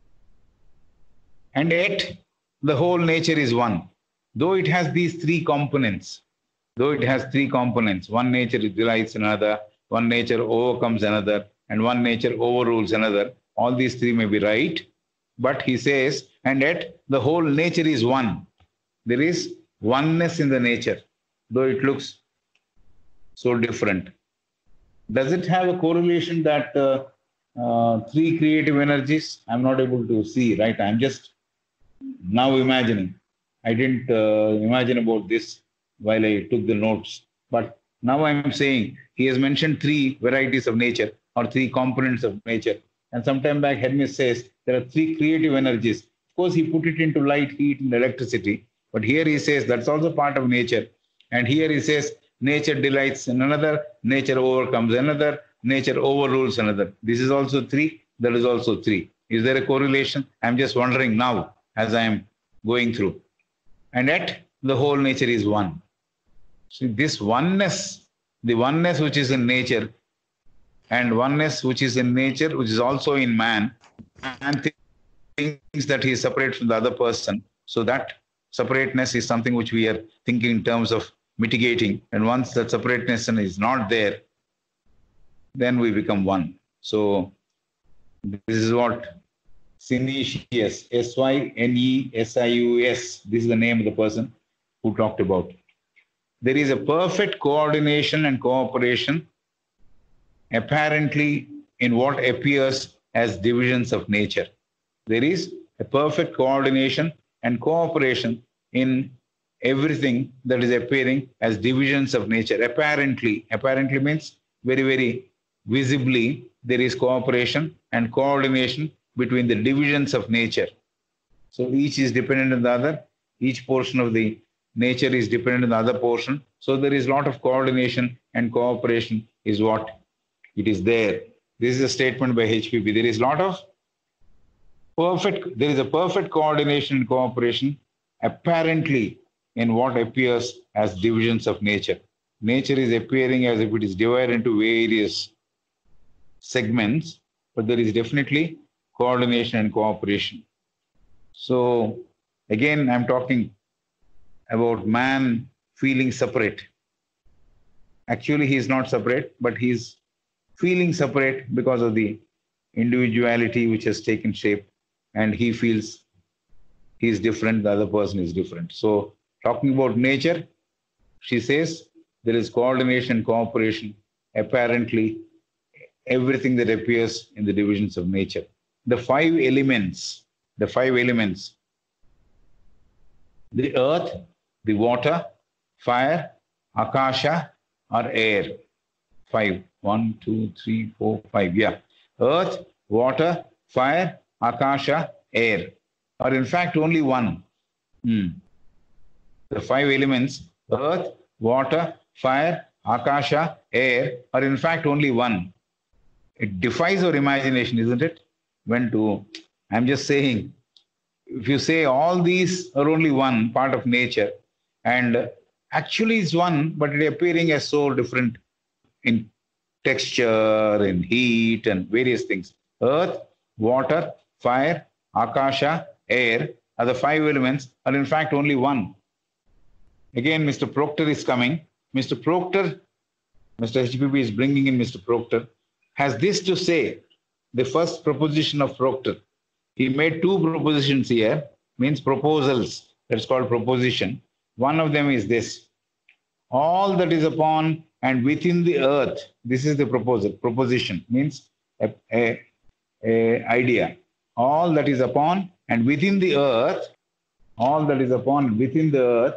and yet the whole nature is one. Though it has these three components, though it has three components, one nature delights in another, one nature overcomes another, and one nature overrules another. All these three may be right, but he says, and yet the whole nature is one. There is oneness in the nature, though it looks so different. Does it have a correlation that uh, uh, three creative energies? I'm not able to see, right? I'm just now imagining. I didn't uh, imagine about this while I took the notes. But now I'm saying he has mentioned three varieties of nature or three components of nature. And sometime back, Hermes says there are three creative energies. Of course, he put it into light, heat, and electricity. But here he says that's also part of nature. And here he says nature delights in another, nature overcomes another, nature overrules another. This is also three, that is also three. Is there a correlation? I'm just wondering now as I am going through. And yet the whole nature is one. See, this oneness, the oneness which is in nature and oneness which is in nature, which is also in man, and things that he is separate from the other person. So that separateness is something which we are thinking in terms of mitigating. And once that separateness is not there, then we become one. So this is what Synesius, S Y N E S I U S, this is the name of the person who talked about. There is a perfect coordination and cooperation apparently in what appears as divisions of nature. There is a perfect coordination and cooperation in everything that is appearing as divisions of nature. Apparently, apparently means very, very visibly, there is cooperation and coordination between the divisions of nature. So each is dependent on the other. Each portion of the nature is dependent on the other portion. So there is a lot of coordination and cooperation is what it is there. This is a statement by H P B. There is a lot of perfect, there is a perfect coordination and cooperation apparently in what appears as divisions of nature. Nature is appearing as if it is divided into various segments, but there is definitely coordination and cooperation. So again, I'm talking about man feeling separate. Actually, he is not separate, but he is feeling separate because of the individuality which has taken shape, and he feels he is different, the other person is different. So talking about nature, she says there is coordination, cooperation, apparently everything that appears in the divisions of nature. The five elements, the five elements, the earth, the water, fire, akasha, or air. Five. One, two, three, four, five. Yeah. Earth, water, fire, akasha, air. Or in fact, only one. Hmm. The five elements, earth, water, fire, akasha, air, are in fact only one. It defies our imagination, isn't it? When to, I'm just saying, if you say all these are only one part of nature, and actually it's one, but it appearing as so different in texture, in heat, and various things. Earth, water, fire, akasha, air are the five elements, are in fact only one. Again, Mister Proctor is coming. Mister Proctor, Mister H P P is bringing in Mister Proctor, has this to say, the first proposition of Proctor. He made two propositions here, means proposals. That's called proposition. One of them is this. All that is upon and within the earth, this is the proposal. Proposition means a, a, a idea. All that is upon and within the earth, all that is upon and within the earth,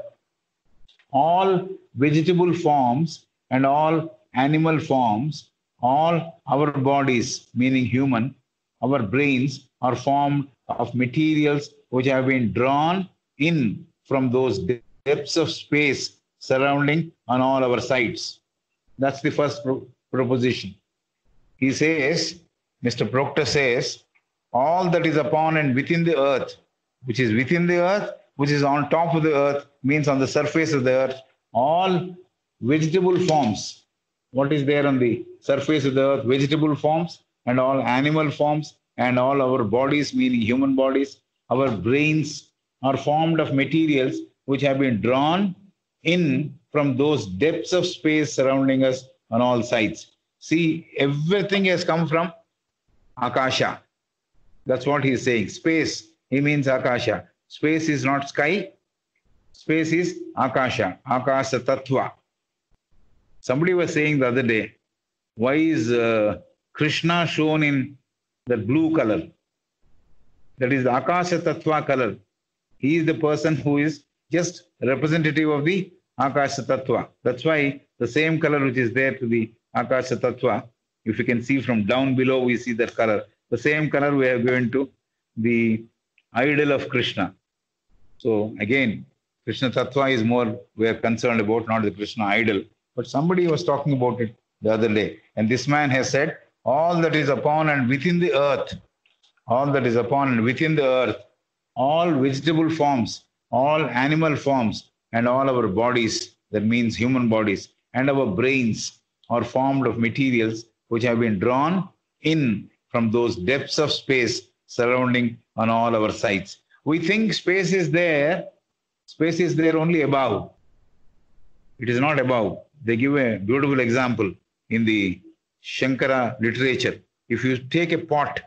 all vegetable forms and all animal forms, all our bodies, meaning human, our brains are formed of materials which have been drawn in from those depths of space surrounding on all our sides. That's the first pro proposition. He says, Mister Proctor says, all that is upon and within the earth, which is within the earth, which is on top of the earth, means on the surface of the earth, all vegetable forms. What is there on the surface of the earth? Vegetable forms and all animal forms and all our bodies, meaning human bodies, our brains are formed of materials which have been drawn in from those depths of space surrounding us on all sides. See, everything has come from Akasha. That's what he's saying. Space, he means Akasha. Space is not sky. Space is Akasha, Akasha Tattva. Somebody was saying the other day, why is uh, Krishna shown in the blue color? That is the Akasha Tattva color. He is the person who is just representative of the Akasha Tattva. That's why the same color which is there to the Akasha Tattva, if you can see from down below, we see that color. The same color we have given to the idol of Krishna. So again, Krishna Tattva is more we are concerned about, not the Krishna idol. But somebody was talking about it the other day. And this man has said, all that is upon and within the earth, all that is upon and within the earth, all vegetable forms, all animal forms, and all our bodies, that means human bodies, and our brains are formed of materials which have been drawn in from those depths of space surrounding on all our sides. We think space is there, space is there only above. It is not above. They give a beautiful example in the Shankara literature. If you take a pot,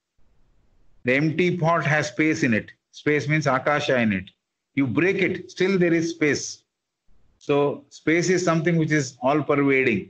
the empty pot has space in it. Space means Akasha in it. You break it, still there is space. So space is something which is all pervading.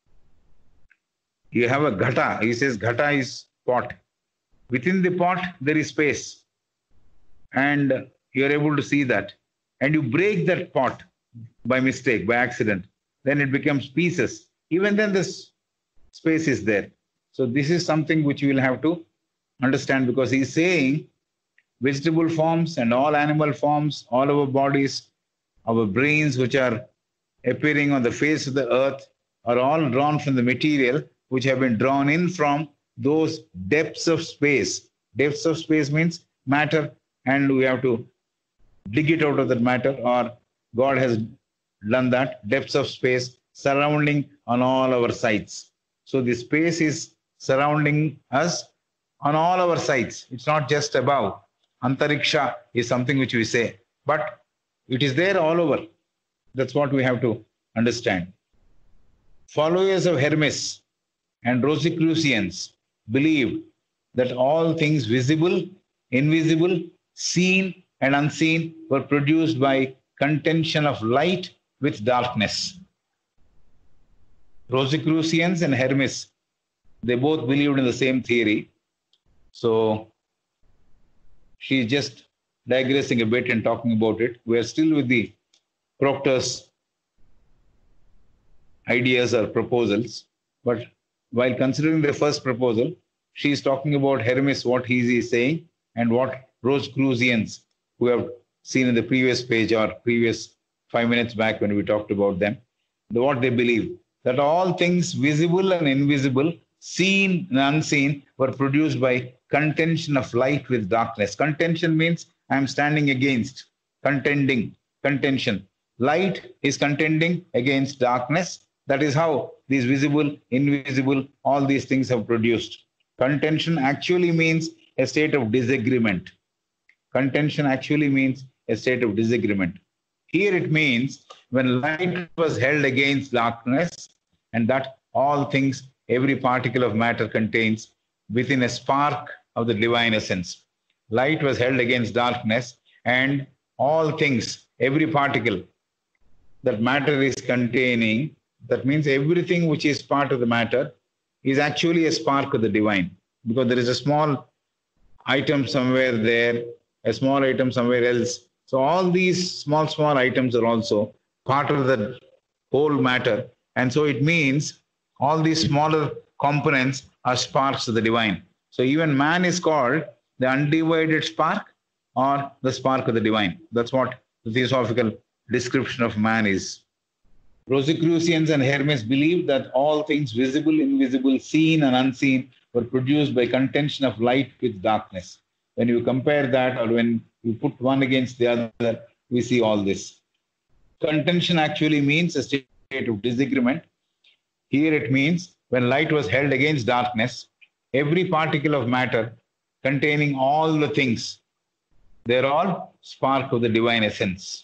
You have a ghata. He says ghata is pot. Within the pot, there is space. And you are able to see that. And you break that pot by mistake, by accident. Then it becomes pieces. Even then this space is there. So this is something which you will have to understand, because he's saying vegetable forms and all animal forms, all our bodies, our brains which are appearing on the face of the earth are all drawn from the material which have been drawn in from those depths of space. Depths of space means matter, and we have to dig it out of that matter, or God has done that, depths of space surrounding on all our sides. So the space is surrounding us on all our sides. It's not just above. Antariksha is something which we say, but it is there all over. That's what we have to understand. Followers of Hermes and Rosicrucians believed that all things visible, invisible, seen and unseen were produced by contention of light with darkness. Rosicrucians and Hermes, they both believed in the same theory. So she is just digressing a bit and talking about it. We are still with the Proctor's ideas or proposals. But while considering the first proposal, she is talking about Hermes, what he is saying, and what Rosicrucians, who have seen in the previous page or previous five minutes back when we talked about them. The, what they believe, that all things visible and invisible, seen and unseen, were produced by contention of light with darkness. Contention means I am standing against, contending, contention. Light is contending against darkness. That is how these visible, invisible, all these things have produced. Contention actually means a state of disagreement. Contention actually means a state of disagreement. Here it means when light was held against darkness, and that all things, every particle of matter contains within a spark of the divine essence. Light was held against darkness, and all things, every particle that matter is containing, that means everything which is part of the matter is actually a spark of the divine, because there is a small item somewhere there, a small item somewhere else. So all these small, small items are also part of the whole matter. And so it means all these smaller components are sparks of the divine. So even man is called the undivided spark or the spark of the divine. That's what the theosophical description of man is. Rosicrucians and Hermes believed that all things visible, invisible, seen and unseen were produced by contention of light with darkness. When you compare that, or when you put one against the other, we see all this. Contention actually means a state of disagreement. Here it means when light was held against darkness, every particle of matter containing all the things, they're all spark of the divine essence.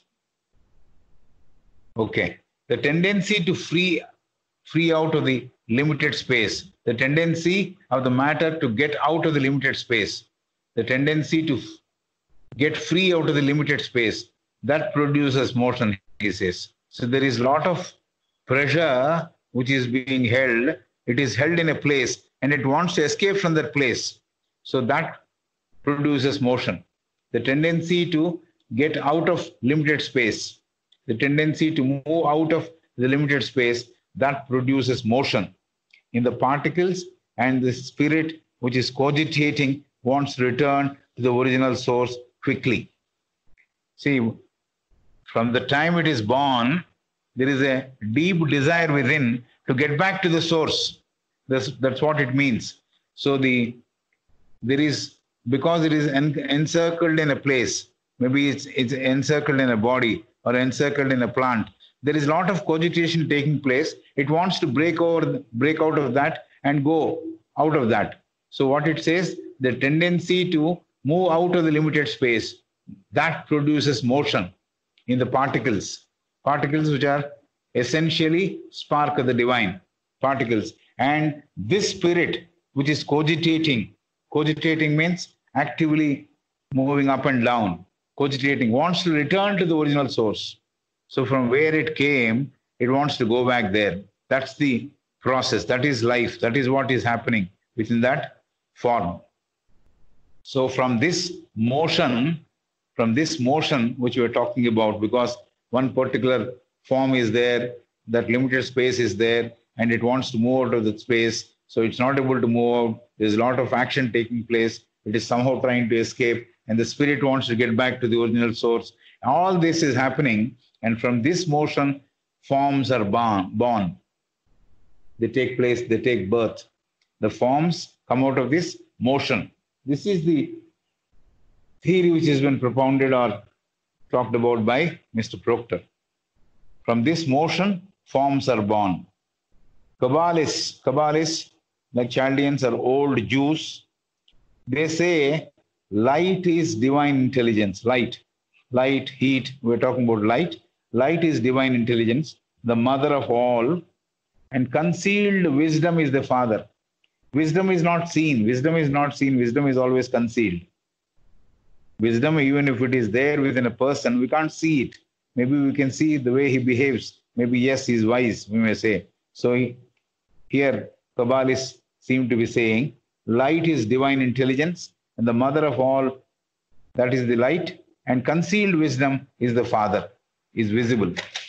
Okay. The tendency to free, free out of the limited space, the tendency of the matter to get out of the limited space, the tendency to get free out of the limited space, that produces motion, he says. So there is a lot of pressure which is being held. It is held in a place and it wants to escape from that place. So that produces motion. The tendency to get out of limited space, the tendency to move out of the limited space, that produces motion in the particles, and the spirit which is cogitating wants to return to the original source quickly. See, from the time it is born, there is a deep desire within to get back to the source. That's, that's what it means. So the there is, because it is en encircled in a place, maybe it's, it's encircled in a body or encircled in a plant, there is a lot of cogitation taking place. It wants to break over, break out of that and go out of that. So what it says, the tendency to move out of the limited space, that produces motion in the particles. Particles which are essentially spark of the divine particles. And this spirit which is cogitating, cogitating means actively moving up and down, cogitating, wants to return to the original source. So from where it came, it wants to go back there. That's the process. That is life. That is what is happening within that form. So from this motion, from this motion which we are talking about, because one particular form is there, that limited space is there, and it wants to move out of the space. So it's not able to move out. There's a lot of action taking place. It is somehow trying to escape, and the spirit wants to get back to the original source. All this is happening, and from this motion, forms are born. They take place, they take birth. The forms come out of this motion. This is the theory which has been propounded or talked about by Mister Proctor. From this motion, forms are born. Kabbalists, Kabbalists, like Chaldeans, are old Jews. They say light is divine intelligence. Light, light, heat. We're talking about light. Light is divine intelligence, the mother of all, and concealed wisdom is the father. Wisdom is not seen. Wisdom is not seen. Wisdom is always concealed. Wisdom, even if it is there within a person, we can't see it. Maybe we can see the way he behaves. Maybe, yes, he's wise, we may say. So he, here, Kabbalists seem to be saying, light is divine intelligence, and the mother of all, that is the light, and concealed wisdom is the father, is visible.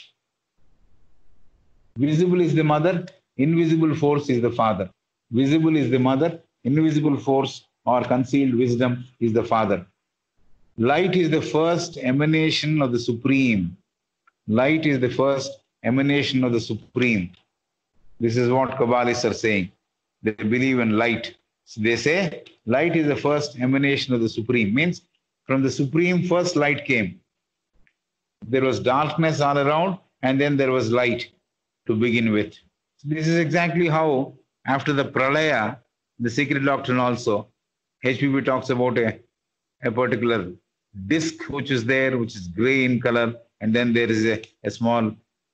Visible is the mother, invisible force is the father. Visible is the mother, invisible force or concealed wisdom is the father. Light is the first emanation of the Supreme. Light is the first emanation of the Supreme. This is what Kabbalists are saying. They believe in light. So they say light is the first emanation of the Supreme. Means from the Supreme first light came. There was darkness all around and then there was light to begin with. So this is exactly how after the Pralaya, the secret doctrine also, H P B talks about a, a particular disk which is there, which is gray in color, and then there is a, a small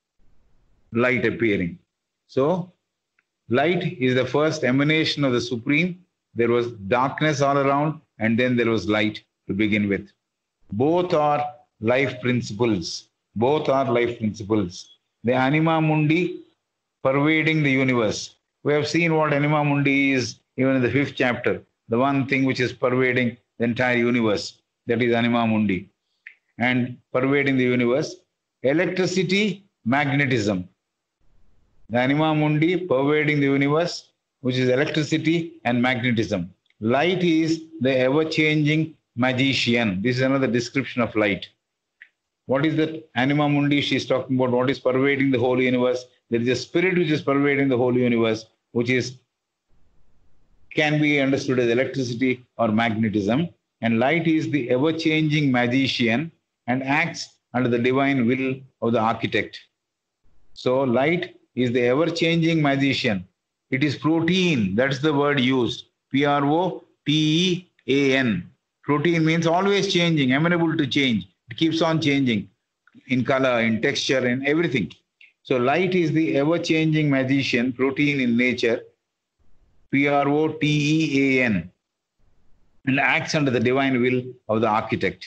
light appearing. So light is the first emanation of the Supreme. There was darkness all around and then there was light to begin with. Both are life principles. Both are life principles. The anima mundi pervading the universe. We have seen what anima mundi is even in the fifth chapter. The one thing which is pervading the entire universe. That is anima mundi. And pervading the universe. Electricity, magnetism. The anima mundi pervading the universe, which is electricity and magnetism. Light is the ever-changing magician. This is another description of light. What is that anima mundi she is talking about? What is pervading the whole universe? There is a spirit which is pervading the whole universe, which is can be understood as electricity or magnetism. And light is the ever-changing magician and acts under the divine will of the architect. So light is the ever-changing magician. It is protean. That's the word used. P R O T E A N. Protean means always changing, amenable to change. It keeps on changing in color, in texture, in everything. So light is the ever-changing magician, protean in nature, P R O T E A N, and acts under the divine will of the architect.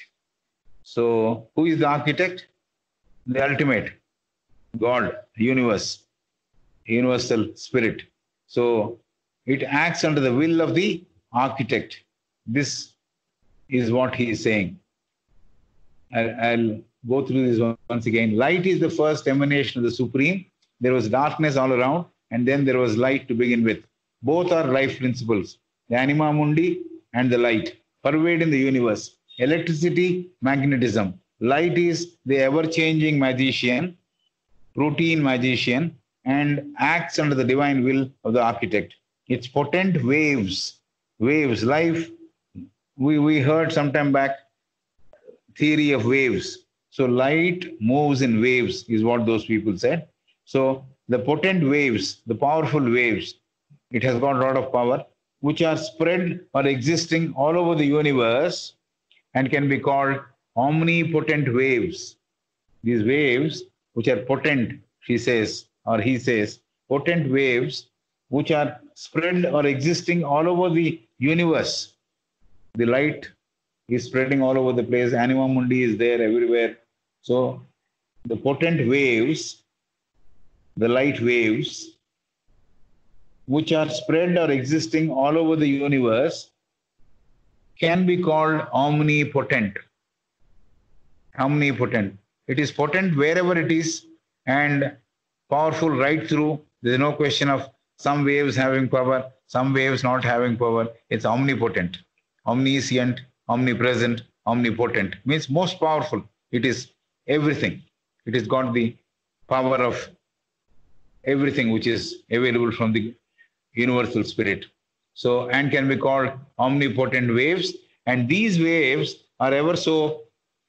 So who is the architect? The ultimate, God, universe, universal spirit. So it acts under the will of the architect. This is what he is saying. I'll, I'll go through this once again. Light is the first emanation of the Supreme. There was darkness all around, and then there was light to begin with. Both are life principles. The anima mundi and the light pervade in the universe. Electricity, magnetism. Light is the ever-changing magician, protean magician, and acts under the divine will of the architect. It's potent waves. Waves, life. We, we heard some time back theory of waves. So light moves in waves is what those people said. So the potent waves, the powerful waves, it has got a lot of power, which are spread or existing all over the universe and can be called omnipotent waves. These waves, which are potent, she says, or he says, potent waves, which are spread or existing all over the universe. The light is spreading all over the place. Anima mundi is there everywhere. So the potent waves, the light waves, which are spread or existing all over the universe, can be called omnipotent. Omnipotent. It is potent wherever it is and powerful right through. There is no question of some waves having power, some waves not having power. It's omnipotent, omniscient, omnipresent, omnipotent. Means most powerful. It is everything. It has got the power of everything which is available from the universal spirit. So, and can be called omnipotent waves. And these waves are ever so,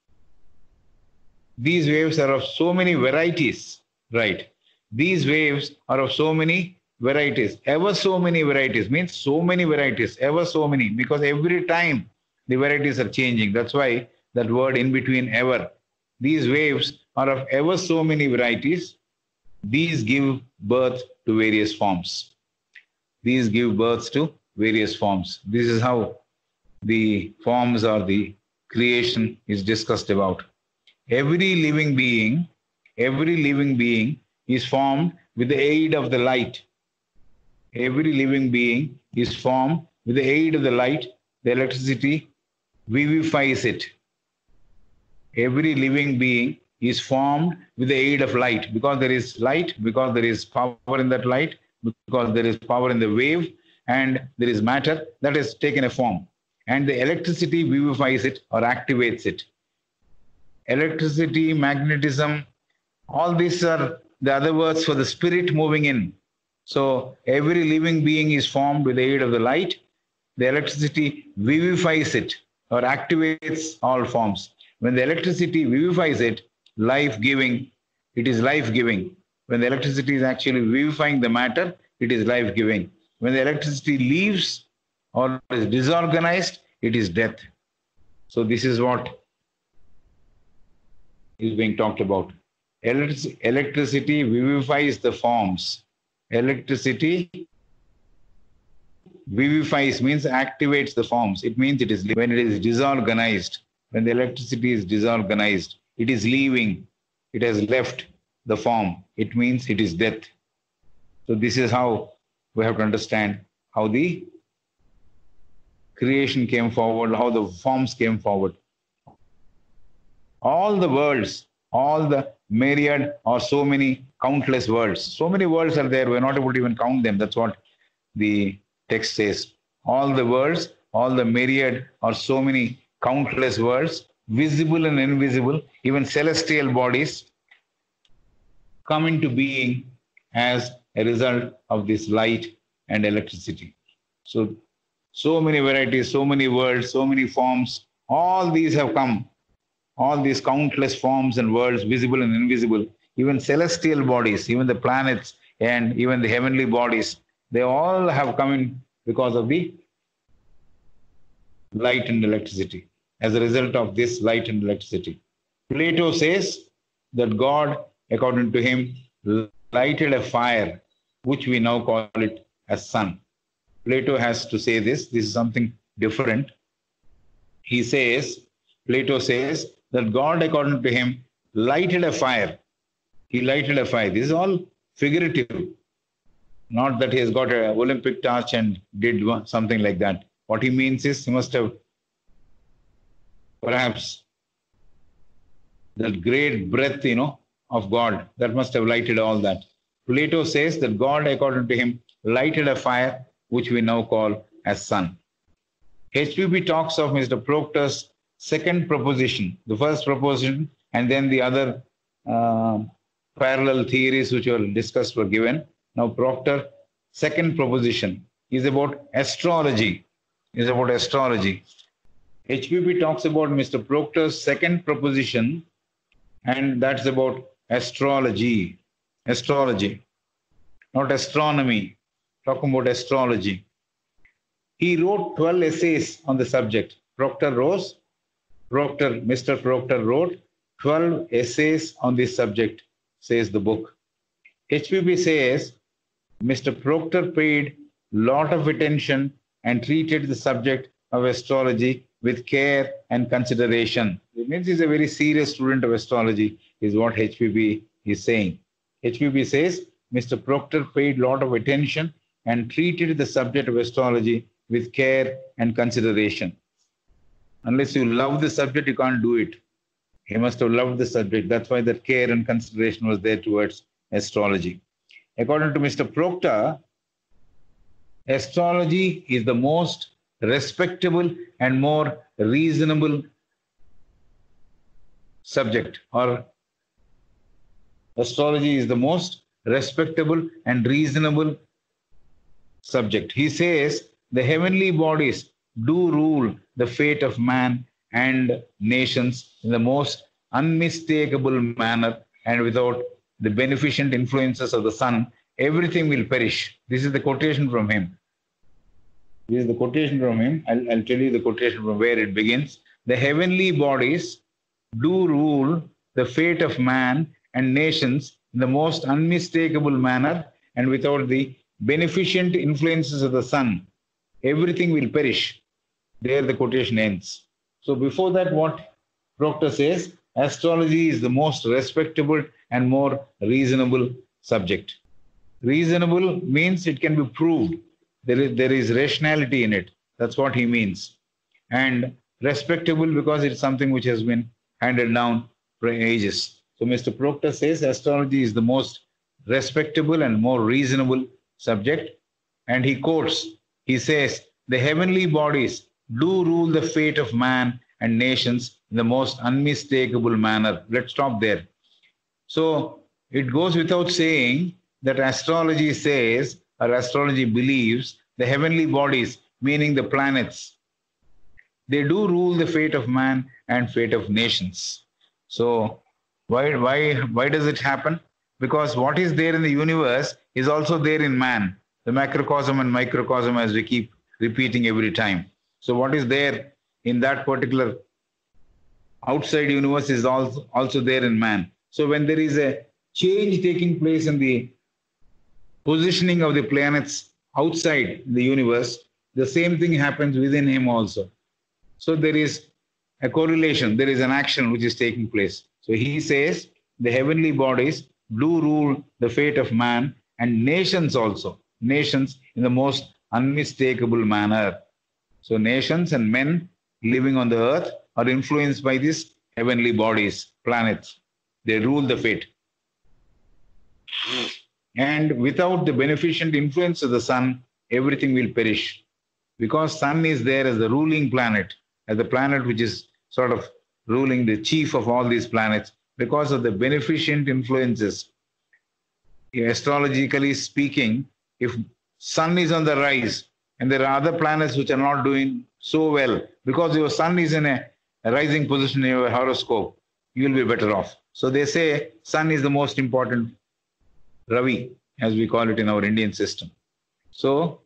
these waves are of so many varieties, right? These waves are of so many varieties, ever so many varieties, means so many varieties, ever so many, because every time the varieties are changing. That's why that word in between, ever. These waves are of ever so many varieties. These give birth to various forms. These give birth to various forms. This is how the forms or the creation is discussed about. Every living being, every living being is formed with the aid of the light. Every living being is formed with the aid of the light. The electricity vivifies it. Every living being is formed with the aid of light, because there is light, because there is power in that light, because there is power in the wave, and there is matter that has taken a form. And the electricity vivifies it or activates it. Electricity, magnetism, All these are the other words for the spirit moving in. So every living being is formed with the aid of the light. The electricity vivifies it or activates all forms. When the electricity vivifies it, life-giving, it is life-giving. When the electricity is actually vivifying the matter, it is life-giving. When the electricity leaves or is disorganized, it is death. So this is what is being talked about. Electric- electricity vivifies the forms. Electricity vivifies means activates the forms. It means it is when it is disorganized, when the electricity is disorganized, it is leaving, it has left the form. It means it is death. So this is how we have to understand how the creation came forward, how the forms came forward. All the worlds, all the myriad or so many countless worlds. So many worlds are there, we're not able to even count them. That's what the text says. All the worlds, all the myriad or so many countless worlds, visible and invisible, even celestial bodies, come into being as a result of this light and electricity. So, so many varieties, so many worlds, so many forms, all these have come. All these countless forms and worlds, visible and invisible, even celestial bodies, even the planets and even the heavenly bodies, they all have come in because of the light and electricity, as a result of this light and electricity. Plato says that God, according to him, lighted a fire, which we now call it as sun. Plato has to say this. This is something different. He says, Plato says, that God, according to him, lighted a fire. He lighted a fire. This is all figurative. Not that he has got an Olympic torch and did something like that. What he means is he must have perhaps that great breath, you know, of God that must have lighted all that. Plato says that God, according to him, lighted a fire, which we now call as sun. H P B talks of Mister Proctor's second proposition, the first proposition, and then the other uh, parallel theories which were discussed were given. Now, Proctor, second proposition is about astrology. Is about astrology. H P B talks about Mister Proctor's second proposition, and that's about astrology. Astrology, not astronomy. Talking about astrology. He wrote twelve essays on the subject. Proctor Rose. Proctor, Mister Proctor wrote twelve essays on this subject, says the book. H P B says Mister Proctor paid lot of attention and treated the subject of astrology with care and consideration. It means he's a very serious student of astrology, is what H P B is saying. H P B says Mister Proctor paid lot of attention and treated the subject of astrology with care and consideration. Unless you love the subject, you can't do it. He must have loved the subject. That's why that care and consideration was there towards astrology. According to Mister Proctor, astrology is the most respectable and more reasonable subject, or astrology is the most respectable and reasonable subject. He says the heavenly bodies do rule the fate of man and nations in the most unmistakable manner, and without the beneficent influences of the sun, everything will perish. This is the quotation from him. This is the quotation from him. I'll, I'll tell you the quotation from where it begins. The heavenly bodies do rule the fate of man and nations in the most unmistakable manner, and without the beneficent influences of the sun, everything will perish. There the quotation ends. So before that, what Proctor says, astrology is the most respectable and more reasonable subject. Reasonable means it can be proved. There is, there is rationality in it. That's what he means. And respectable because it's something which has been handed down for ages. So Mister Proctor says astrology is the most respectable and more reasonable subject. And he quotes, he says, the heavenly bodies do rule the fate of man and nations in the most unmistakable manner. Let's stop there. So it goes without saying that astrology says, or astrology believes, the heavenly bodies, meaning the planets, they do rule the fate of man and fate of nations. So why, why, why does it happen? Because what is there in the universe is also there in man, the macrocosm and microcosm, as we keep repeating every time. So what is there in that particular outside universe is also, also there in man. So when there is a change taking place in the positioning of the planets outside the universe, the same thing happens within him also. So there is a correlation, there is an action which is taking place. So he says the heavenly bodies do rule the fate of man and nations also, nations in the most unmistakable manner. So nations and men living on the earth are influenced by these heavenly bodies, planets. They rule the fate. And without the beneficent influence of the sun, everything will perish. Because sun is there as the ruling planet, as the planet which is sort of ruling, the chief of all these planets, because of the beneficent influences. Astrologically speaking, if sun is on the rise and there are other planets which are not doing so well, because your sun is in a, a rising position in your horoscope, you will be better off. So they say sun is the most important Ravi, as we call it in our Indian system. So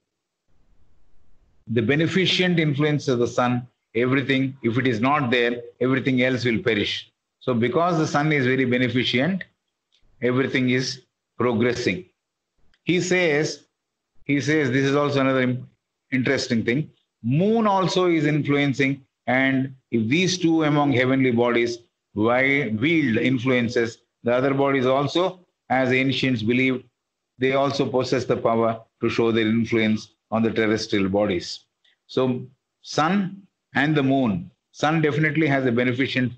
the beneficent influence of the sun, everything, if it is not there, everything else will perish. So because the sun is very beneficent, everything is progressing. He says, he says, this is also another interesting thing. Moon also is influencing, and if these two among heavenly bodies wield influences, the other bodies also, as ancients believed, they also possess the power to show their influence on the terrestrial bodies. So sun and the moon, sun definitely has a beneficent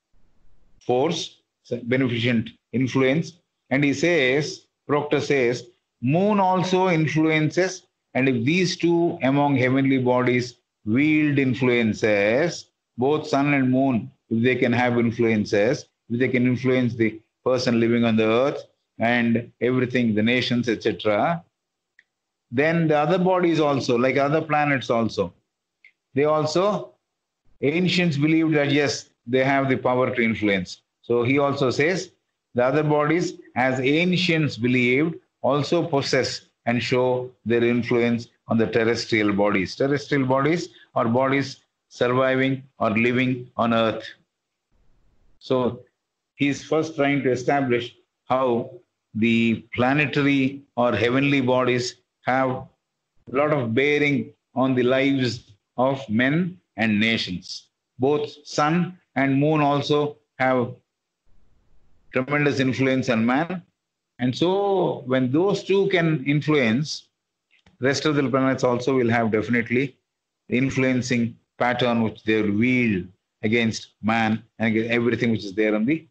force, beneficent influence. And he says, Proctor says, moon also influences, and if these two among heavenly bodies wield influences, both sun and moon, if they can have influences, if they can influence the person living on the earth and everything, the nations, et cetera, then the other bodies also, like other planets also, they also, ancients believed that yes, they have the power to influence. So he also says, the other bodies, as ancients believed, also possess and show their influence on the terrestrial bodies. Terrestrial bodies are bodies surviving or living on earth. So he's first trying to establish how the planetary or heavenly bodies have a lot of bearing on the lives of men and nations. Both sun and moon also have tremendous influence on man. And so when those two can influence, rest of the planets also will have definitely the influencing pattern which they will wield against man and against everything which is there on the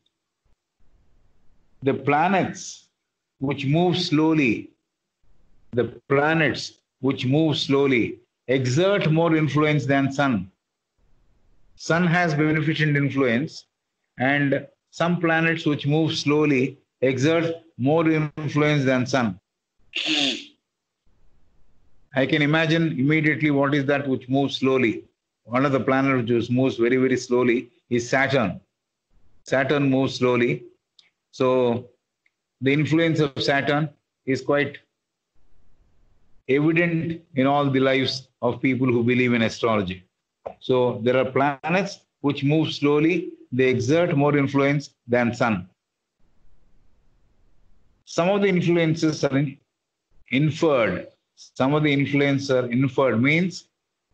the planets which move slowly, the planets which move slowly exert more influence than sun. Sun has beneficent influence, and some planets which move slowly exert more influence than sun. I can imagine immediately what is that which moves slowly. One of the planets which moves very, very slowly is Saturn. Saturn moves slowly. So the influence of Saturn is quite evident in all the lives of people who believe in astrology. So there are planets which move slowly, they exert more influence than sun. Some of the influences are inferred. Some of the influences are inferred, means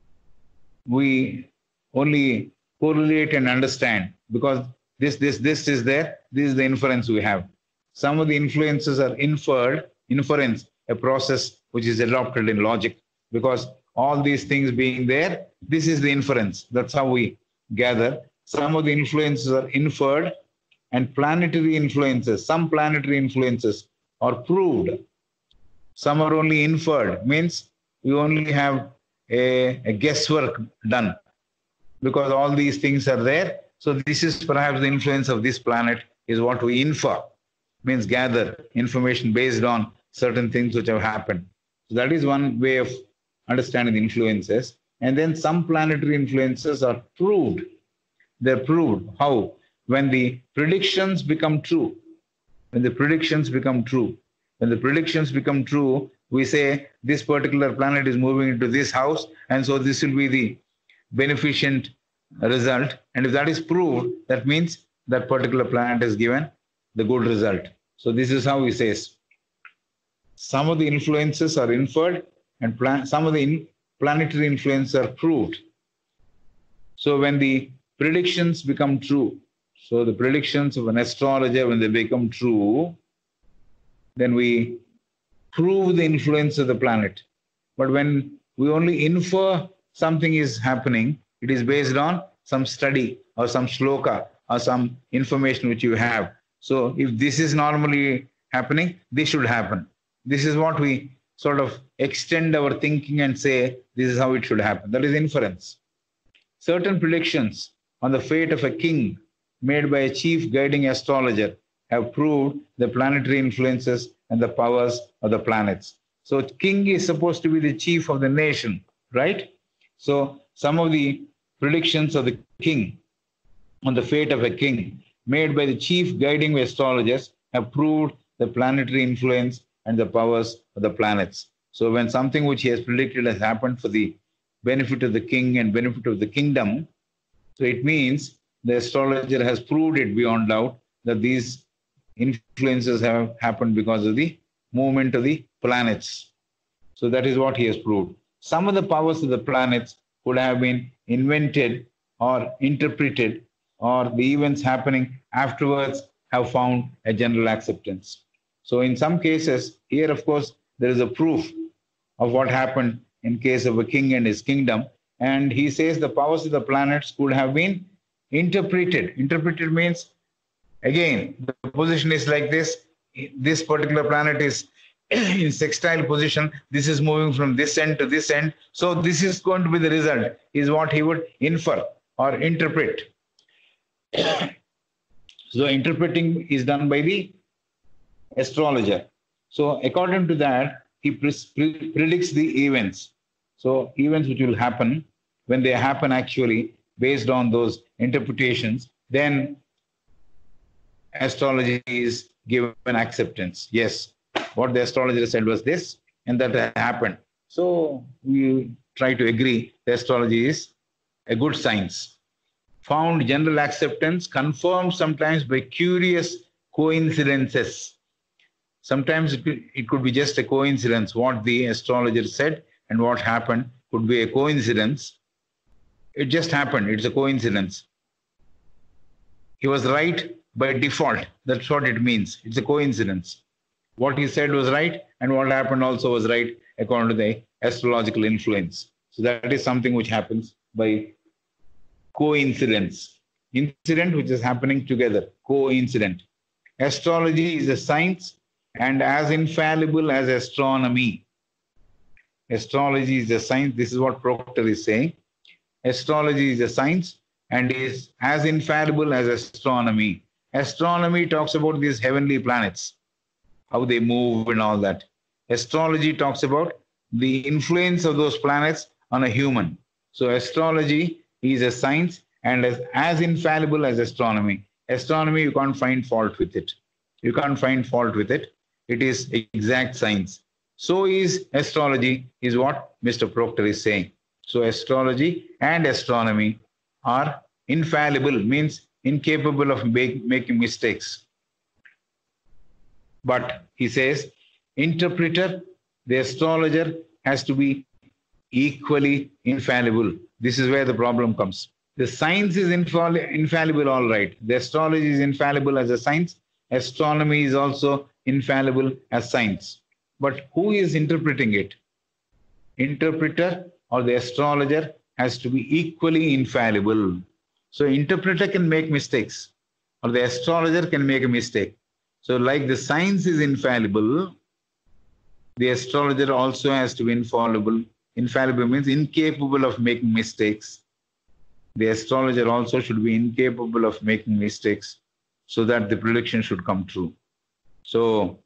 we only correlate and understand because this, this, this is there, this is the inference we have. Some of the influences are inferred, inference, a process which is adopted in logic, because all these things being there, this is the inference. That's how we gather. Some of the influences are inferred, and planetary influences, some planetary influences are proved. Some are only inferred, means we only have a, a guesswork done because all these things are there. So this is perhaps the influence of this planet is what we infer. means gather information based on certain things which have happened. So that is one way of understanding the influences. And then some planetary influences are proved. They're proved. How? When the predictions become true. When the predictions become true. When the predictions become true, we say this particular planet is moving into this house, and so this will be the beneficent result. And if that is proved, that means that particular planet is given the good result. So this is how he says. Some of the influences are inferred, and plan some of the in planetary influences are proved. So when the predictions become true, so the predictions of an astrologer, when they become true, then we prove the influence of the planet. But when we only infer something is happening, it is based on some study or some shloka or some information which you have. So if this is normally happening, this should happen. This is what we sort of extend our thinking and say, this is how it should happen. That is inference. Certain predictions on the fate of a king made by a chief guiding astrologer have proved the planetary influences and the powers of the planets. So king is supposed to be the chief of the nation, right? So some of the predictions of the king on the fate of a king made by the chief guiding astrologers have proved the planetary influence and the powers of the planets. So when something which he has predicted has happened for the benefit of the king and benefit of the kingdom, so it means the astrologer has proved it beyond doubt that these influences have happened because of the movement of the planets. So that is what he has proved. Some of the powers of the planets could have been invented or interpreted, or the events happening afterwards have found a general acceptance. So in some cases, here of course, there is a proof of what happened in case of a king and his kingdom. And he says the powers of the planets could have been interpreted. Interpreted means, again, the position is like this. This particular planet is in sextile position. This is moving from this end to this end. So this is going to be the result, is what he would infer or interpret. So interpreting is done by the astrologer. So according to that, he pre pre predicts the events. So events which will happen, when they happen actually based on those interpretations, then astrology is given acceptance. Yes, what the astrologer said was this, and that happened. So we try to agree the astrology is a good science. Found general acceptance, confirmed sometimes by curious coincidences. Sometimes it could, it could be just a coincidence. What the astrologer said and what happened could be a coincidence. It just happened. It's a coincidence. He was right by default. That's what it means. It's a coincidence. What he said was right, and what happened also was right according to the astrological influence. So that is something which happens by coincidence. Incident which is happening together. Coincident. Astrology is a science and as infallible as astronomy. Astrology is a science. This is what Proctor is saying. Astrology is a science and is as infallible as astronomy. Astronomy talks about these heavenly planets, how they move and all that. Astrology talks about the influence of those planets on a human. So astrology is a science and as, as infallible as astronomy. Astronomy, you can't find fault with it. You can't find fault with it. It is exact science. So is astrology, is what Mister Proctor is saying. So astrology and astronomy are infallible, means incapable of make, making mistakes. But he says, interpreter, the astrologer, has to be equally infallible. This is where the problem comes. The science is infall infallible, all right. The astrology is infallible as a science. Astronomy is also infallible as science. But who is interpreting it? Interpreter or the astrologer has to be equally infallible. So interpreter can make mistakes or the astrologer can make a mistake. So like the science is infallible, the astrologer also has to be infallible. Infallible means incapable of making mistakes. The astrologer also should be incapable of making mistakes so that the prediction should come true. So,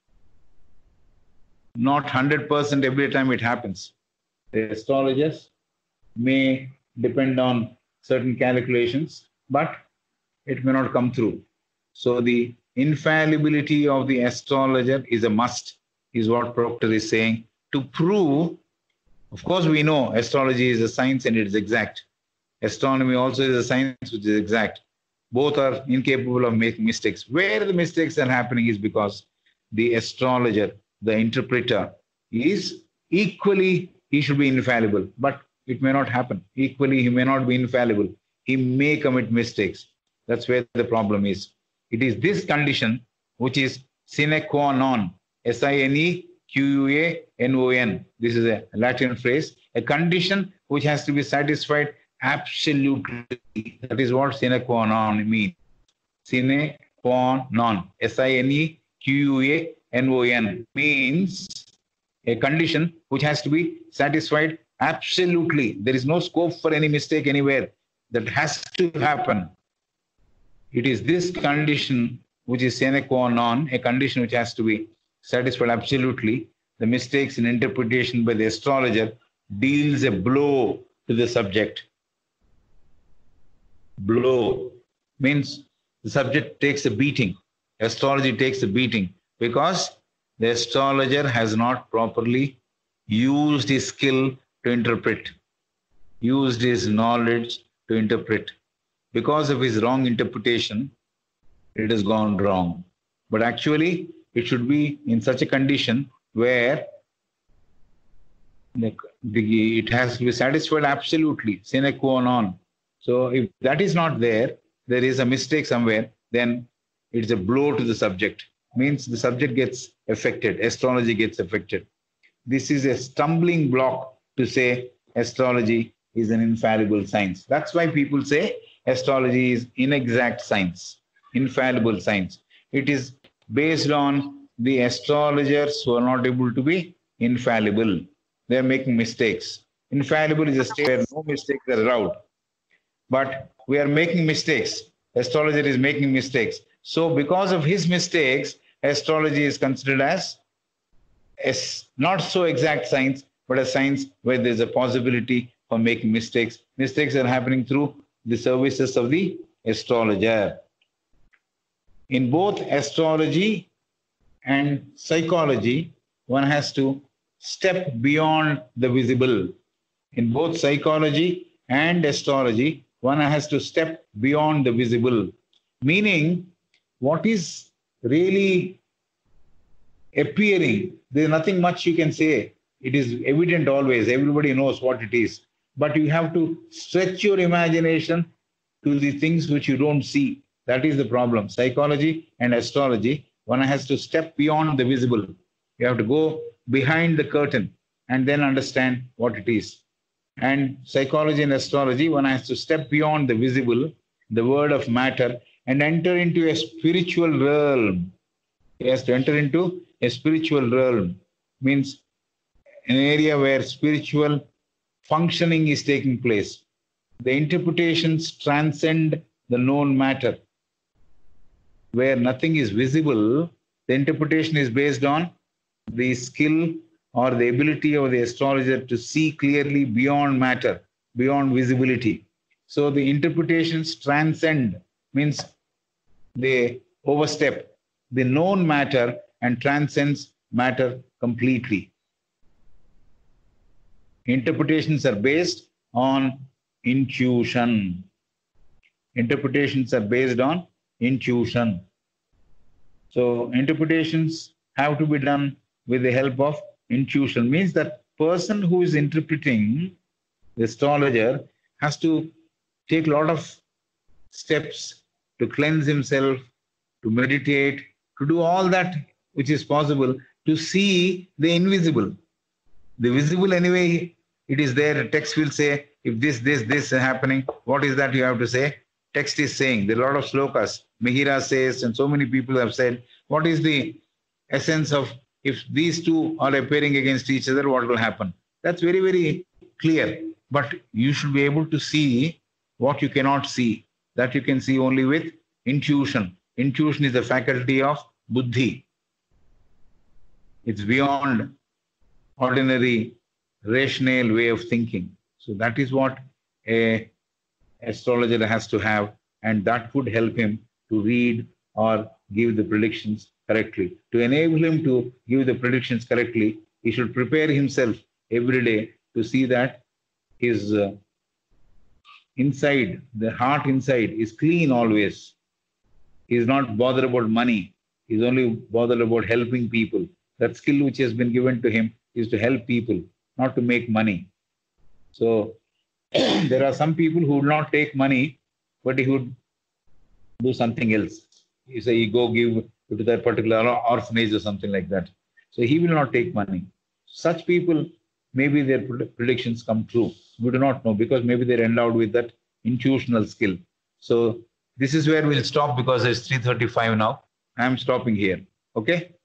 not one hundred percent every time it happens. The astrologers may depend on certain calculations, but it may not come through. So the infallibility of the astrologer is a must, is what Proctor is saying. To prove, of course, we know astrology is a science and it is exact. Astronomy also is a science which is exact. Both are incapable of making mistakes. Where the mistakes are happening is because the astrologer, the interpreter, is equally, he should be infallible, but it may not happen. Equally, he may not be infallible. He may commit mistakes. That's where the problem is. It is this condition which is sine qua non, S I N E Q U A N O N. This is a Latin phrase. A condition which has to be satisfied absolutely. That is what sine qua non means. Sine qua non, S I N E Q U A N O N means a condition which has to be satisfied absolutely. There is no scope for any mistake anywhere. That has to happen. It is this condition which is sine qua non, a condition which has to be satisfied absolutely. The mistakes in interpretation by the astrologer deals a blow to the subject. Blow means the subject takes a beating. Astrology takes a beating because the astrologer has not properly used his skill to interpret, used his knowledge to interpret. Because of his wrong interpretation, it has gone wrong. But actually, it should be in such a condition where the, the, it has to be satisfied absolutely, sine qua non. So if that is not there, there is a mistake somewhere, then it's a blow to the subject. Means the subject gets affected, astrology gets affected. This is a stumbling block to say astrology is an infallible science. That's why people say astrology is inexact science, infallible science. It is based on the astrologers who are not able to be infallible. They are making mistakes. Infallible is a state where no mistakes are allowed. But we are making mistakes. Astrologer is making mistakes. So because of his mistakes, astrology is considered as a not so exact science, but a science where there's a possibility for making mistakes. Mistakes are happening through the services of the astrologer. In both astrology and psychology, one has to step beyond the visible. In both psychology and astrology, one has to step beyond the visible. Meaning, what is really appearing, there's nothing much you can say. It is evident always. Everybody knows what it is. But you have to stretch your imagination to the things which you don't see. That is the problem. Psychology and astrology, one has to step beyond the visible. You have to go behind the curtain and then understand what it is. And psychology and astrology, one has to step beyond the visible, the word of matter, and enter into a spiritual realm. He has to enter into a spiritual realm. Means an area where spiritual functioning is taking place. The interpretations transcend the known matter. Where nothing is visible, the interpretation is based on the skill or the ability of the astrologer to see clearly beyond matter, beyond visibility. So the interpretations transcend, means they overstep the known matter and transcends matter completely. Interpretations are based on intuition. Interpretations are based on intuition. So interpretations have to be done with the help of intuition. Means that person who is interpreting, the astrologer, has to take a lot of steps to cleanse himself, to meditate, to do all that which is possible to see the invisible. The visible anyway, it is there. Text will say, if this, this, this is happening, what is that you have to say? Text is saying. There are a lot of slokas. Mihira says, and so many people have said, what is the essence of if these two are appearing against each other, what will happen? That's very, very clear. But you should be able to see what you cannot see. That you can see only with intuition. Intuition is the faculty of buddhi. It's beyond ordinary rational way of thinking. So that is what a astrologer has to have, and that would help him to read or give the predictions correctly. To enable him to give the predictions correctly, he should prepare himself every day to see that his uh, inside, the heart inside is clean always. He is not bothered about money. He is only bothered about helping people. That skill which has been given to him is to help people, not to make money. So there are some people who would not take money, but he would do something else. He say, he go give to that particular orphanage or something like that. So he will not take money. Such people, maybe their predictions come true. We do not know, because maybe they're endowed with that intuitional skill. So this is where we'll stop, because it's three thirty-five now. I'm stopping here. Okay?